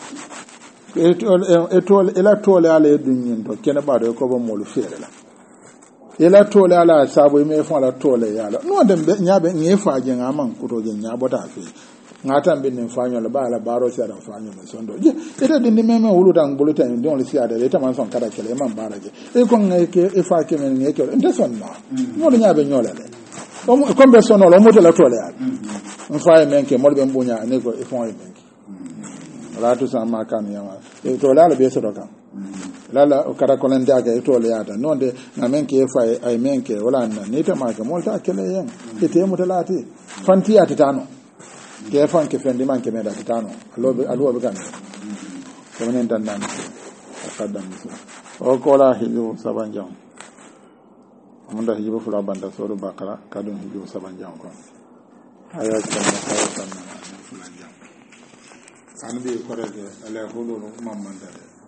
e tole ela tole ale dunyin to kene ba do ko bo mo lu fiere la ela tole ala sabo me fa la tole yala no dem be nyaabe ngefa je ngaman kuto je nyaabota fi ngata mbin fanyo la bala baro sia da fanyo me sondo je ete dindi meme wulu dan buluta ndi on sia da ete man son kada kele man baraje e kon ngeke e fa ke men ngeke ente sonna mo nyaabe nyola le ko be sono lo mo to la tole yala mfa men ke mo be mbunya ne ko e fon e men la to sama kan yama e to la be so do kan lala kada kolen daga e tole yata nonde na men ke fa ay men ke wala na ni ta ma ke mo ta kele yen ite mo talati fanti ata tano ke fan ke fendi man ke meda tano alo be kan ko men tan nan akadam o ko la hijo sabanjam amunda hijo fula banda soro bakara kadon hijo sabanjam ko aya ko na ka tan nan fula jam sanbe ko rege ala holo no mamanda